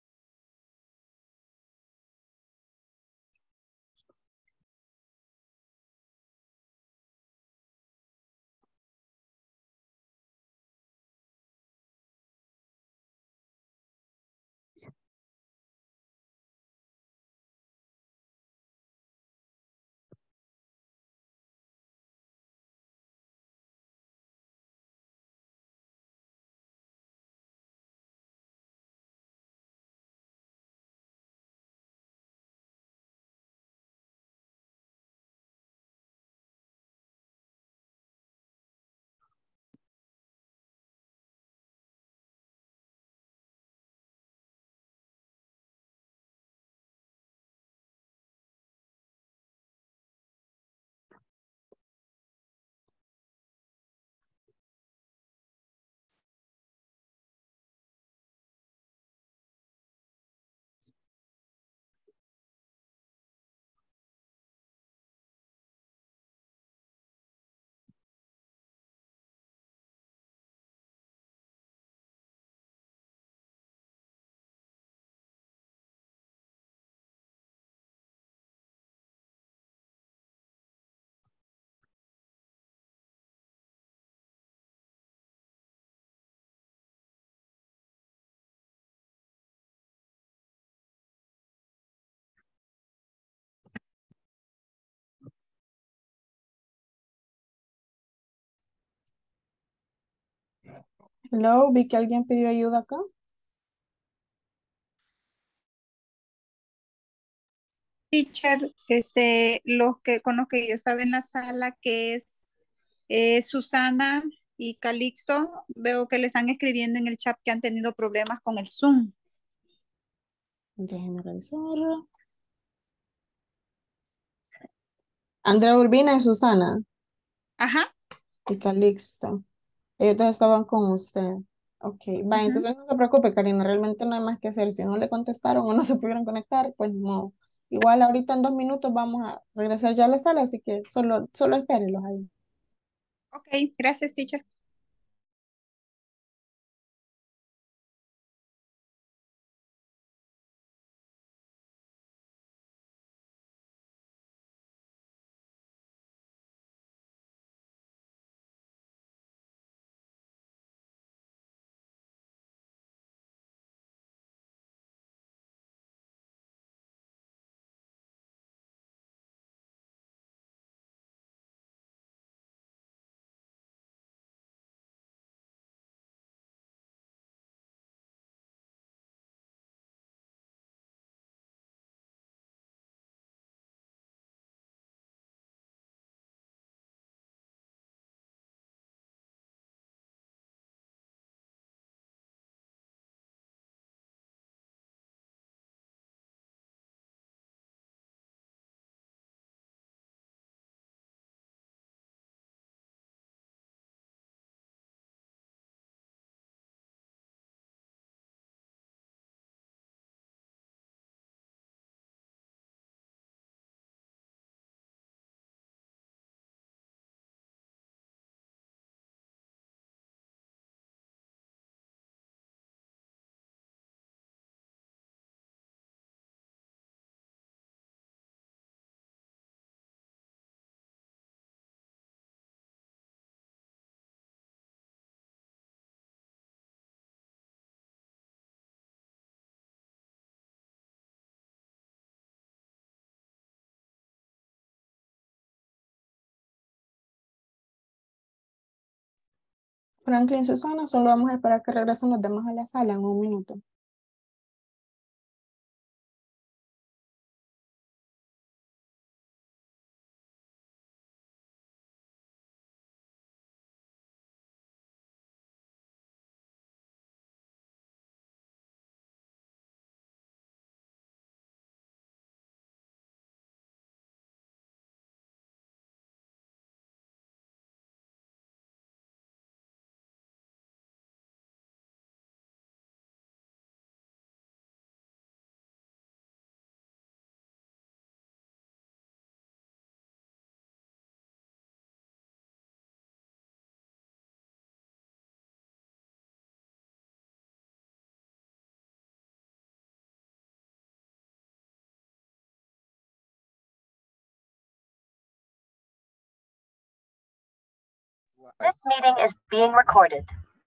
Hello, vi que alguien pidió ayuda acá. Teacher, con los que yo estaba en la sala, que es Susana y Calixto, veo que le están escribiendo en el chat que han tenido problemas con el Zoom. Déjenme revisar. Andrea Urbina y Susana. Ajá. Y Calixto. Ellos dos estaban con usted. Ok, va, entonces no se preocupe, Karina, realmente no hay más que hacer. Si no le contestaron o no se pudieron conectar, pues no. Igual ahorita en 2 minutos vamos a regresar ya a la sala, así que solo espérenlos ahí. Ok, gracias, teacher. Franklin, Susana, solo vamos a esperar que regresen los demás a la sala en un minuto. This meeting is being recorded.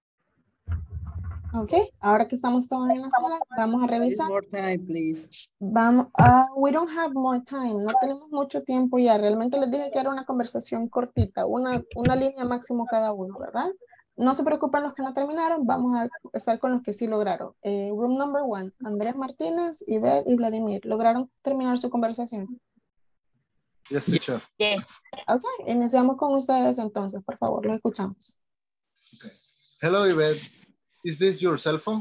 Ok, ahora que estamos todos en la sala, vamos a revisar. More time, please. Vamos, we don't have more time, no tenemos mucho tiempo ya. Realmente les dije que era una conversación cortita, una línea máximo cada uno, ¿verdad? No se preocupen los que no terminaron, vamos a estar con los que sí lograron. Room number 1, Andrés Martínez, Ivette y Vladimir, ¿lograron terminar su conversación? Yes, teacher. Yes. Ok, iniciamos con ustedes entonces, por favor, los escuchamos. Okay. Hello, Yvette. Is this your cell phone?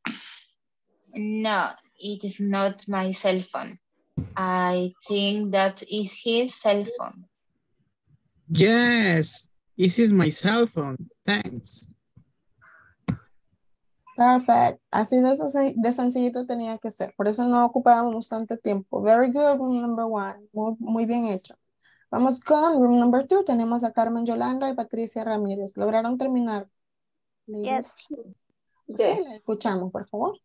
No, it is not my cell phone. I think that is his cell phone. Yes, this is my cell phone. Thanks. Perfect. Así de sencillito tenía que ser. Por eso no ocupábamos tanto tiempo. Very good, room number 1. Muy bien hecho. Vamos con room number 2. Tenemos a Carmen Yolanda y Patricia Ramírez. ¿Lograron terminar? Yes. Okay, la escuchamos, por favor.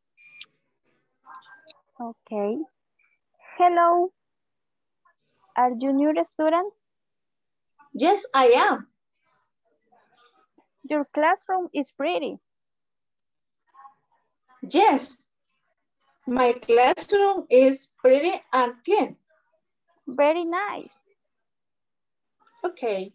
Okay. Hello. Are you new student? Yes, I am. Your classroom is pretty. Yes. My classroom is pretty and clean. Very nice. Okay.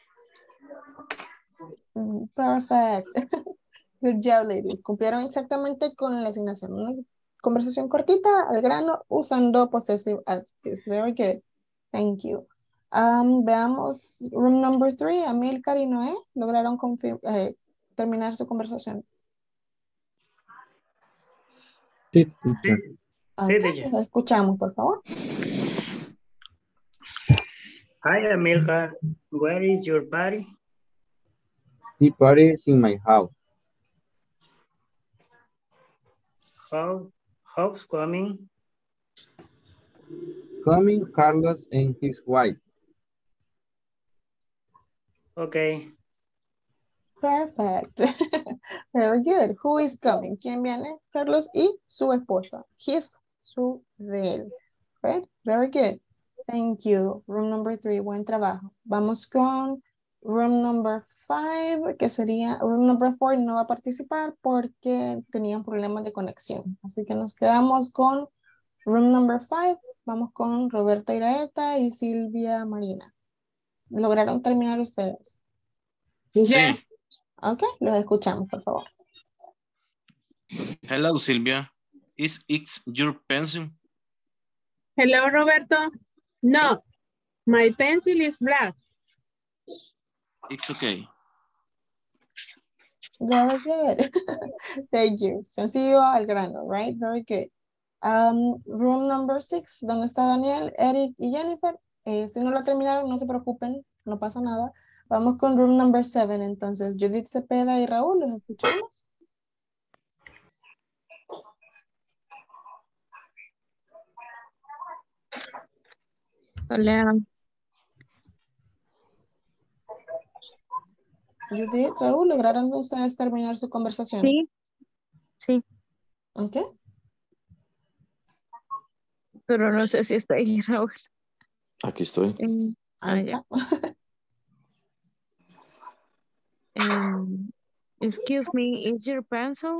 Perfect. Good job, ladies. Cumplieron exactamente con la asignación. Una conversación cortita, al grano, usando possessive adjectives. Very good. Thank you. Veamos room number 3. Amilcar y Noé lograron terminar su conversación. Sí, teacher. Okay, escuchamos, por favor. Hi, Amilcar. Where is your party? The party is in my house. How's coming? Coming Carlos and his wife. Okay. Perfect. Very good. Who is coming? ¿Quién viene? Carlos y su esposa. His, su, de él. Right? Very good. Thank you. Room number 3. Buen trabajo. Vamos con room number 5, que sería room number 4. No va a participar porque tenían problemas de conexión. Así que nos quedamos con room number 5. Vamos con Roberta Iraeta y Silvia Marina. ¿Lograron terminar ustedes? Sí. Ok, los escuchamos, por favor. Hello, Silvia. Is it your pencil? Hello, Roberto. No, my pencil is black. It's okay. Very good. Thank you. Sencillo al grano, right? Very good. Room number 6, ¿dónde está Daniel, Eric y Jennifer? Si no lo terminaron, no se preocupen, no pasa nada. Vamos con room number 7, entonces. Judith Cepeda y Raúl, ¿los escuchamos? Hola. Judith, Raúl, ¿lograron ustedes terminar su conversación? Sí. Sí. Ok. Pero no sé si está ahí, Raúl. Aquí estoy. Ya. Excuse me, is your pencil?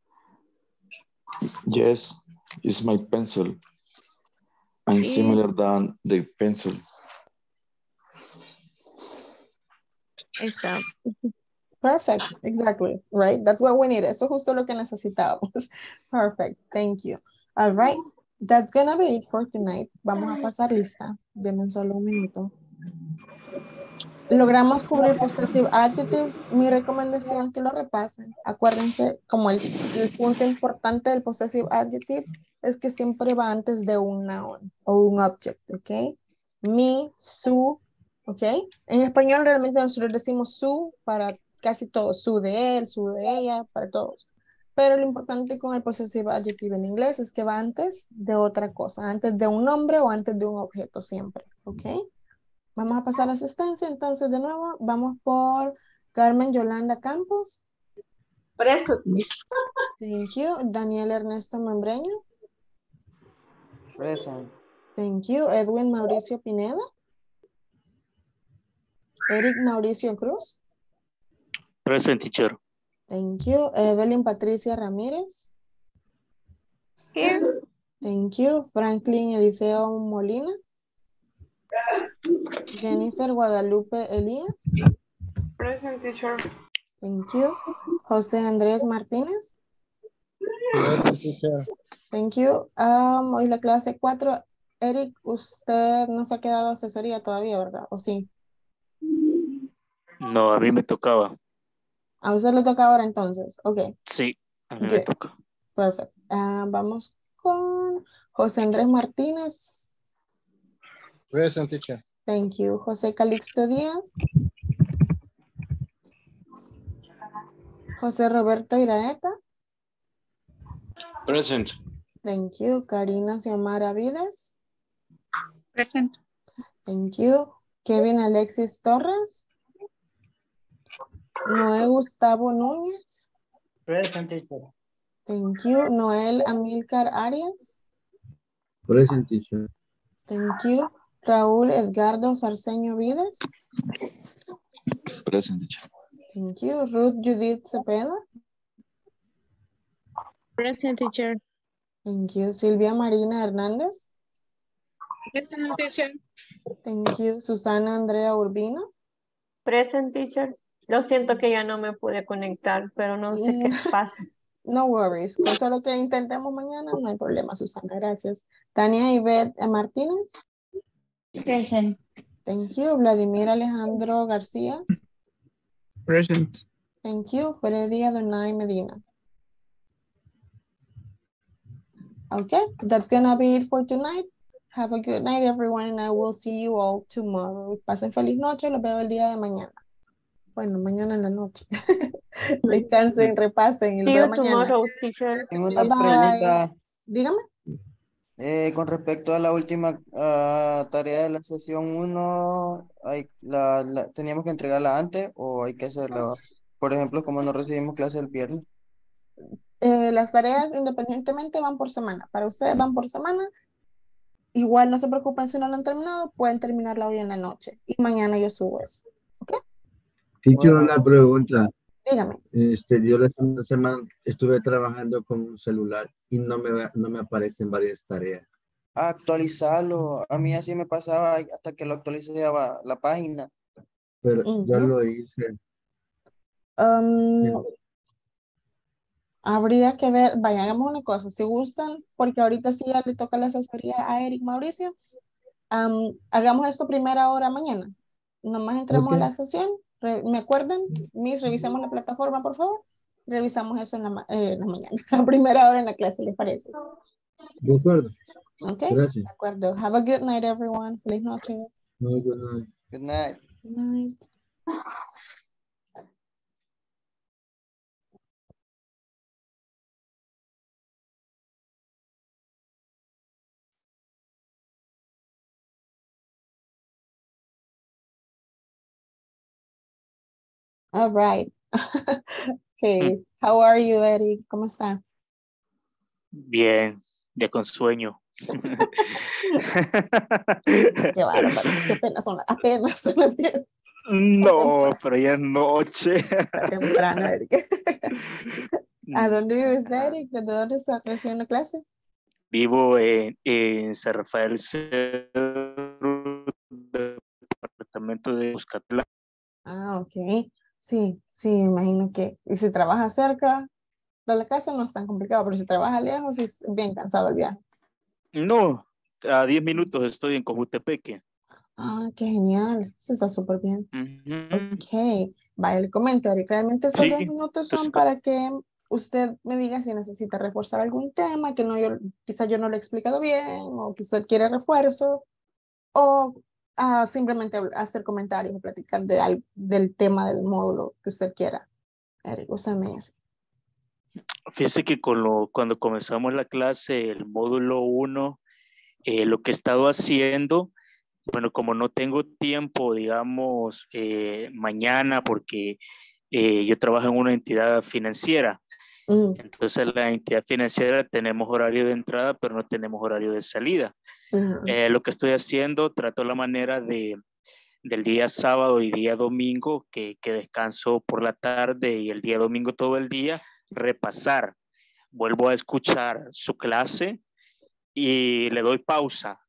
Yes, it's my pencil. I'm similar than the pencil. Está. Perfect, exactly, right? That's what we need. Eso es justo lo que necesitábamos. Perfect, thank you. All right, that's gonna be it for tonight. Vamos a pasar lista. Denme solo un minuto. Logramos cubrir possessive adjectives. Mi recomendación es que lo repasen. Acuérdense, como el punto importante del possessive adjective es que siempre va antes de un noun o un object, ¿ok? Mi, su, ¿ok? En español realmente nosotros decimos su para casi todos, su de él, su de ella, para todos. Pero lo importante con el possessive adjective en inglés es que va antes de otra cosa, antes de un nombre o antes de un objeto siempre, ¿ok? Vamos a pasar a asistencia, entonces de nuevo, vamos por Carmen Yolanda Campos. Present. Thank you. Daniel Ernesto Membreño. Present. Thank you. Edwin Mauricio Pineda. Eric Mauricio Cruz. Present, teacher. Thank you. Evelyn Patricia Ramírez. Here. Thank you. Franklin Eliseo Molina. Jennifer Guadalupe Elías. Present, teacher. Thank you. José Andrés Martínez. Present, teacher. Thank you. Hoy la clase 4. Eric, usted no se ha quedado asesoría todavía, ¿verdad? ¿O sí? No, a mí me tocaba. A usted le toca ahora entonces. Ok. Sí, a mí me toca. Perfect. Vamos con José Andrés Martínez. Present, teacher. Thank you. José Calixto Díaz. José Roberto Iraeta. Present. Thank you. Karina Xiomara Vides. Present. Thank you. Kevin Alexis Torres. Noé Gustavo Núñez. Present, teacher. Thank you. Noel Amílcar Arias. Present, teacher. Thank you. Raúl Edgardo Sarceño Vides. Present, teacher. Thank you. Ruth Judith Cepeda. Present, teacher. Thank you. Silvia Marina Hernández. Present, teacher. Thank you. Susana Andrea Urbina. Present, teacher. Lo siento que ya no me pude conectar, pero no sé qué pasa. No worries. Con solo que intentemos mañana, no hay problema, Susana. Gracias. Tania Ivette Martínez. Present. Thank you. Vladimir Alejandro García. Present. Thank you. Freddy Adonai Medina. Okay, that's gonna be it for tonight. Have a good night, everyone, and I will see you all tomorrow. Pasen feliz noche, los veo el día de mañana. Bueno, mañana en la noche. Descansen, repasen. See you tomorrow, teacher. Tengo una Bye, bye. pregunta. Dígame. Con respecto a la última tarea de la sesión 1, ¿teníamos que entregarla antes o hay que hacerla? Por ejemplo, como no recibimos clase el viernes. Las tareas independientemente van por semana. Para ustedes van por semana. Igual no se preocupen si no lo han terminado. Pueden terminarla hoy en la noche. Y mañana yo subo eso. ¿Ok? Teacher, Bueno. una pregunta. Dígame. Yo la semana estuve trabajando con un celular y no me aparecen varias tareas. Actualizarlo. A mí así me pasaba hasta que lo actualizaba la página. Pero ya lo hice. Habría que ver, vaya, hagamos una cosa, si gustan, porque ahorita sí ya le toca la asesoría a Eric Mauricio, hagamos esto primera hora mañana. Nomás entremos a la sesión, ¿me acuerdan? Miss, revisemos la plataforma, por favor. Revisamos eso en la mañana, a primera hora en la clase, ¿les parece? De acuerdo. Ok, Gracias. de acuerdo. Have a good night, everyone. Feliz noche. Good night. Good night. Good night. All right. Okay. How are you, Eric? ¿Cómo está? Bien, ya con sueño. Qué bárbaro. Apenas son las 10. No, pero ya es noche. Está temprano, Eric. ¿A dónde vives, Eric? ¿De dónde estás recibiendo clase? Vivo en San Rafael Cerro, departamento de Cuscatlán. Ah, ok. Sí, Sí, me imagino que, y si trabaja cerca de la casa no es tan complicado, pero si trabaja lejos es bien cansado el viaje. No, a 10 minutos estoy en Cojutepeque. Ah, qué genial. Eso está súper bien. Ujú. Ok. Vaya, le comento, Eric. Realmente esos 10 Sí, minutos entonces, son para que usted me diga si necesita reforzar algún tema que no yo, quizá yo no lo he explicado bien o que usted quiere refuerzo o simplemente hacer comentarios o platicar del tema del módulo que usted quiera. Eric, usted me dice. fíjese que cuando comenzamos la clase, el módulo 1, lo que he estado haciendo, bueno, como no tengo tiempo, digamos, mañana, porque yo trabajo en una entidad financiera. Entonces, la entidad financiera tenemos horario de entrada, pero no tenemos horario de salida. Lo que estoy haciendo, trato la manera del día sábado y día domingo, que descanso por la tarde y el día domingo todo el día, repasar. Vuelvo a escuchar su clase y le doy pausa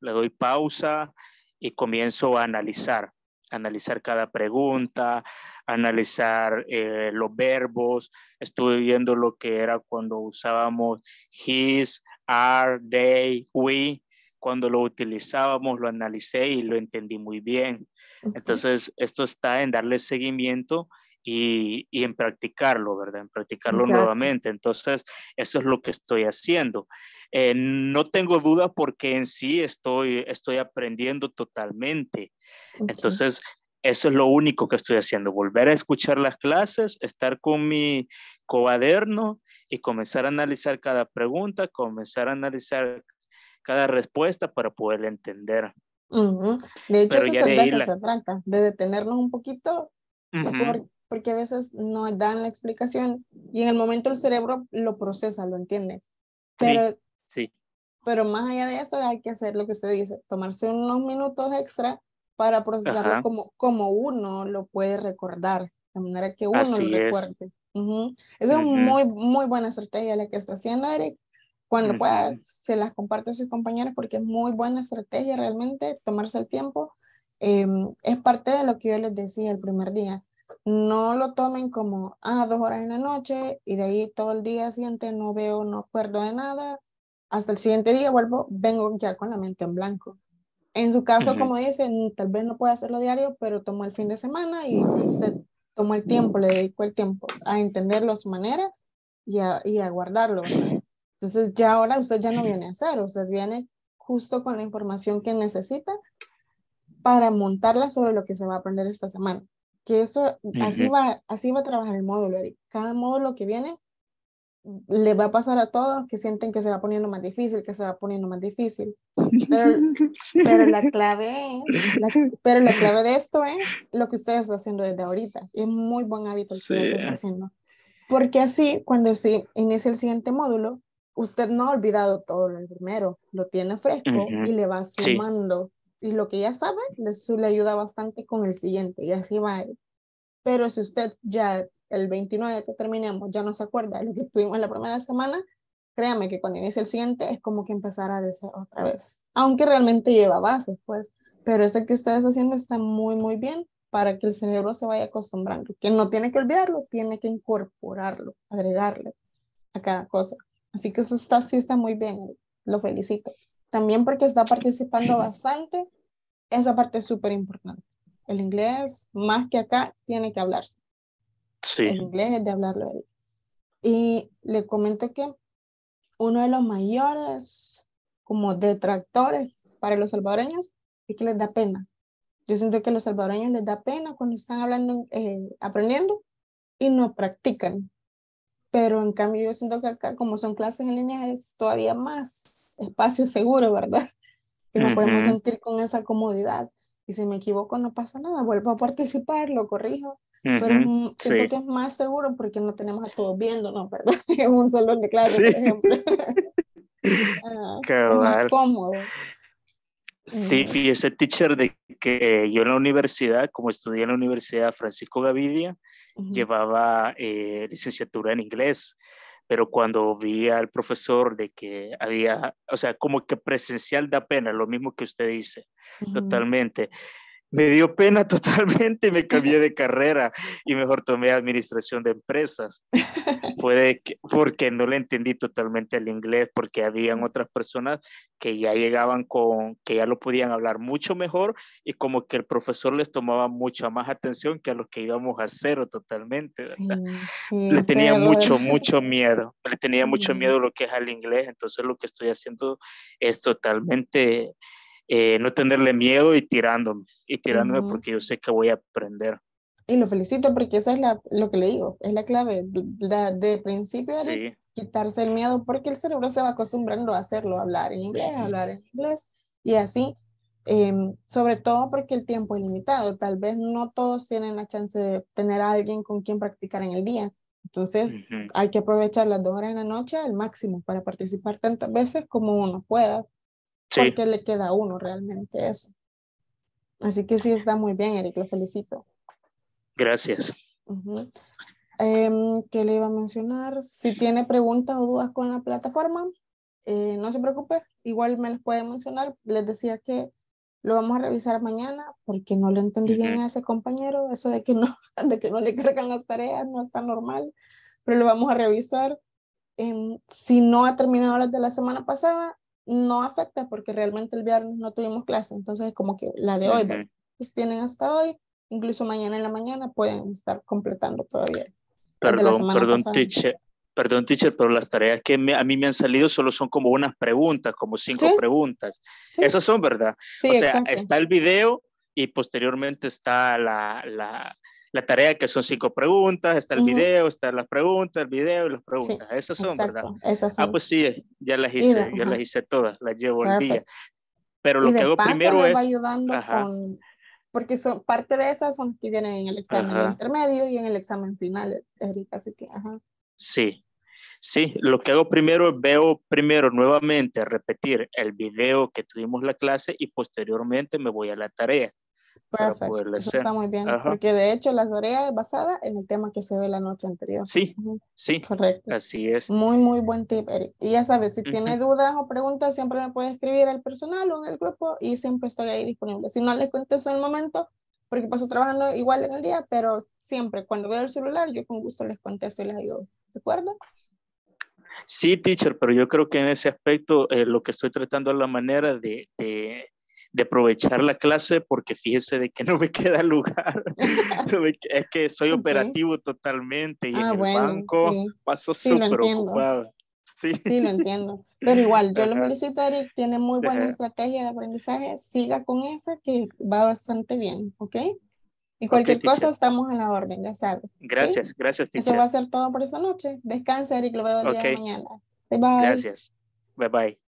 y comienzo a analizar cada pregunta, analizar los verbos. Estuve viendo lo que era cuando usábamos his, are, they, we. Cuando lo utilizábamos, lo analicé y lo entendí muy bien. Entonces, esto está en darle seguimiento y en practicarlo, ¿verdad? En practicarlo nuevamente. Entonces, eso es lo que estoy haciendo. No tengo duda porque en sí estoy aprendiendo totalmente. Entonces, eso es lo único que estoy haciendo, volver a escuchar las clases, estar con mi cuaderno y comenzar a analizar cada pregunta, comenzar a analizar cada respuesta para poder entender. De hecho, Pero ya de de ahí eso se trata, de detenernos un poquito, porque a veces no dan la explicación y en el momento el cerebro lo procesa, lo entiende. Pero, sí. Pero más allá de eso hay que hacer lo que usted dice, tomarse unos minutos extra para procesarlo como uno lo puede recordar, de manera que uno Así lo recuerde. Esa es una muy buena estrategia la que está haciendo Eric. Cuando pueda, se las comparte a sus compañeros porque es muy buena estrategia realmente tomarse el tiempo. Es parte de lo que yo les decía el primer día. No lo tomen como, 2 horas en la noche y de ahí todo el día siguiente no veo, no acuerdo de nada. Hasta el siguiente día vengo ya con la mente en blanco. En su caso, como dicen, tal vez no pueda hacerlo diario, pero tomó el fin de semana y tomó el tiempo, le dedicó el tiempo a entenderlo a su manera y a guardarlo, ¿verdad? Entonces ya ahora usted ya no viene a cero, usted viene justo con la información que necesita para montarla sobre lo que se va a aprender esta semana. Que eso, así va a trabajar el módulo, Eric. Cada módulo que viene le va a pasar a todos que sienten que se va poniendo más difícil, que se va poniendo más difícil. Pero la clave de esto es lo que usted está haciendo desde ahorita. Y es muy buen hábito el que usted está haciendo. Porque así, cuando se inicia el siguiente módulo, usted no ha olvidado todo lo primero, lo tiene fresco y le va sumando. Y lo que ya sabe, le ayuda bastante con el siguiente. Y así va. Pero si usted ya el 29 que terminamos ya no se acuerda de lo que estuvimos en la primera semana, créame que cuando inicie el siguiente es como que empezar de cero otra vez. Aunque realmente lleva bases, pues. Pero eso que ustedes haciendo está muy, muy bien para que el cerebro se vaya acostumbrando. Que no tiene que olvidarlo, tiene que incorporarlo, agregarle a cada cosa. Así que eso sí está muy bien. Lo felicito. También porque está participando bastante. Esa parte es súper importante. El inglés, más que acá, tiene que hablarse. El inglés es de hablarlo. Y le comento que uno de los mayores como detractores para los salvadoreños es que les da pena. Yo siento que a los salvadoreños les da pena cuando están hablando, aprendiendo y no practican. Pero en cambio yo siento que acá, como son clases en línea, es todavía más espacio seguro, ¿verdad? Que nos podemos sentir con esa comodidad. Y si me equivoco, no pasa nada, vuelvo a participar, lo corrijo. Pero siento que es más seguro porque no tenemos a todos viéndonos, ¿verdad? En un salón de clase, por ejemplo. Es más cómodo. Sí, fíjese, teacher, de que yo en la universidad, como estudié en la Universidad Francisco Gavidia, llevaba licenciatura en inglés, pero cuando vi al profesor de que había, o sea, como que presencial da pena, lo mismo que usted dice, totalmente. me dio pena totalmente y me cambié de carrera y mejor tomé administración de empresas. Porque no le entendí totalmente el inglés, porque habían otras personas que ya llegaban que ya lo podían hablar mucho mejor y como que el profesor les tomaba mucha más atención que a los que íbamos a cero totalmente, ¿verdad? Sí, Le tenía cero. mucho miedo, le tenía mucho miedo lo que es al inglés, entonces lo que estoy haciendo es totalmente no tenerle miedo y tirándome porque yo sé que voy a aprender. Y lo felicito porque eso es lo que le digo, es la clave. De principio, Sí. quitarse el miedo porque el cerebro se va acostumbrando a hacerlo, hablar en inglés y así. Sobre todo porque el tiempo es limitado. Tal vez no todos tienen la chance de tener a alguien con quien practicar en el día. Entonces, hay que aprovechar las 2 horas en la noche al máximo para participar tantas veces como uno pueda. Sí. Porque le queda a uno realmente eso. Así que sí, está muy bien, Eric, lo felicito. Gracias. ¿Qué le iba a mencionar? Si tiene preguntas o dudas con la plataforma, no se preocupe, igual me las puede mencionar. Les decía que lo vamos a revisar mañana porque no le entendí bien a ese compañero, eso de que no le cargan las tareas, no está normal, pero lo vamos a revisar. Si no ha terminado las de la semana pasada, no afecta porque realmente el viernes no tuvimos clase, entonces es como que la de hoy, entonces tienen hasta hoy, incluso mañana en la mañana pueden estar completando todavía. Perdón, teacher, pero las tareas que a mí me han salido solo son como unas preguntas, como 5 preguntas. ¿Sí? Esas son, ¿verdad? Sí, o sea, exacto. Está el video y posteriormente está la tarea que son 5 preguntas, está el video, están las preguntas, el video y las preguntas. Esas son, exacto, ¿verdad? esas son. Pues sí, ya las hice todas, las llevo al día. Pero lo y que hago primero les va ayudando con, porque son parte de esas son que vienen en el examen de intermedio y en el examen final, Erika, así que, Sí, lo que hago primero es veo nuevamente repetir el video que tuvimos la clase y posteriormente me voy a la tarea. Perfecto, eso está muy bien, porque de hecho la tarea es basada en el tema que se ve la noche anterior. Sí, correcto. Así es. Muy buen tip, Eric. Y ya sabes, si tiene dudas o preguntas, siempre me puede escribir al personal o en el grupo y siempre estoy ahí disponible. Si no les contesto en el momento, porque paso trabajando igual en el día, pero siempre cuando veo el celular, yo con gusto les contesto y les ayudo. ¿De acuerdo? Sí, teacher, pero yo creo que en ese aspecto lo que estoy tratando es la manera de aprovechar la clase porque fíjese de que no me queda lugar. Es que soy operativo totalmente y en el banco paso súper ocupado. Sí, lo entiendo. Pero igual, yo lo felicito, Eric, tiene muy buena estrategia de aprendizaje. Siga con esa que va bastante bien, ¿ok? Y cualquier cosa estamos a la orden, ya sabe. Gracias, gracias, teacher. Eso va a ser todo por esta noche. Descansa, Eric, lo veo el día de mañana. Bye, bye. Gracias. Bye, bye.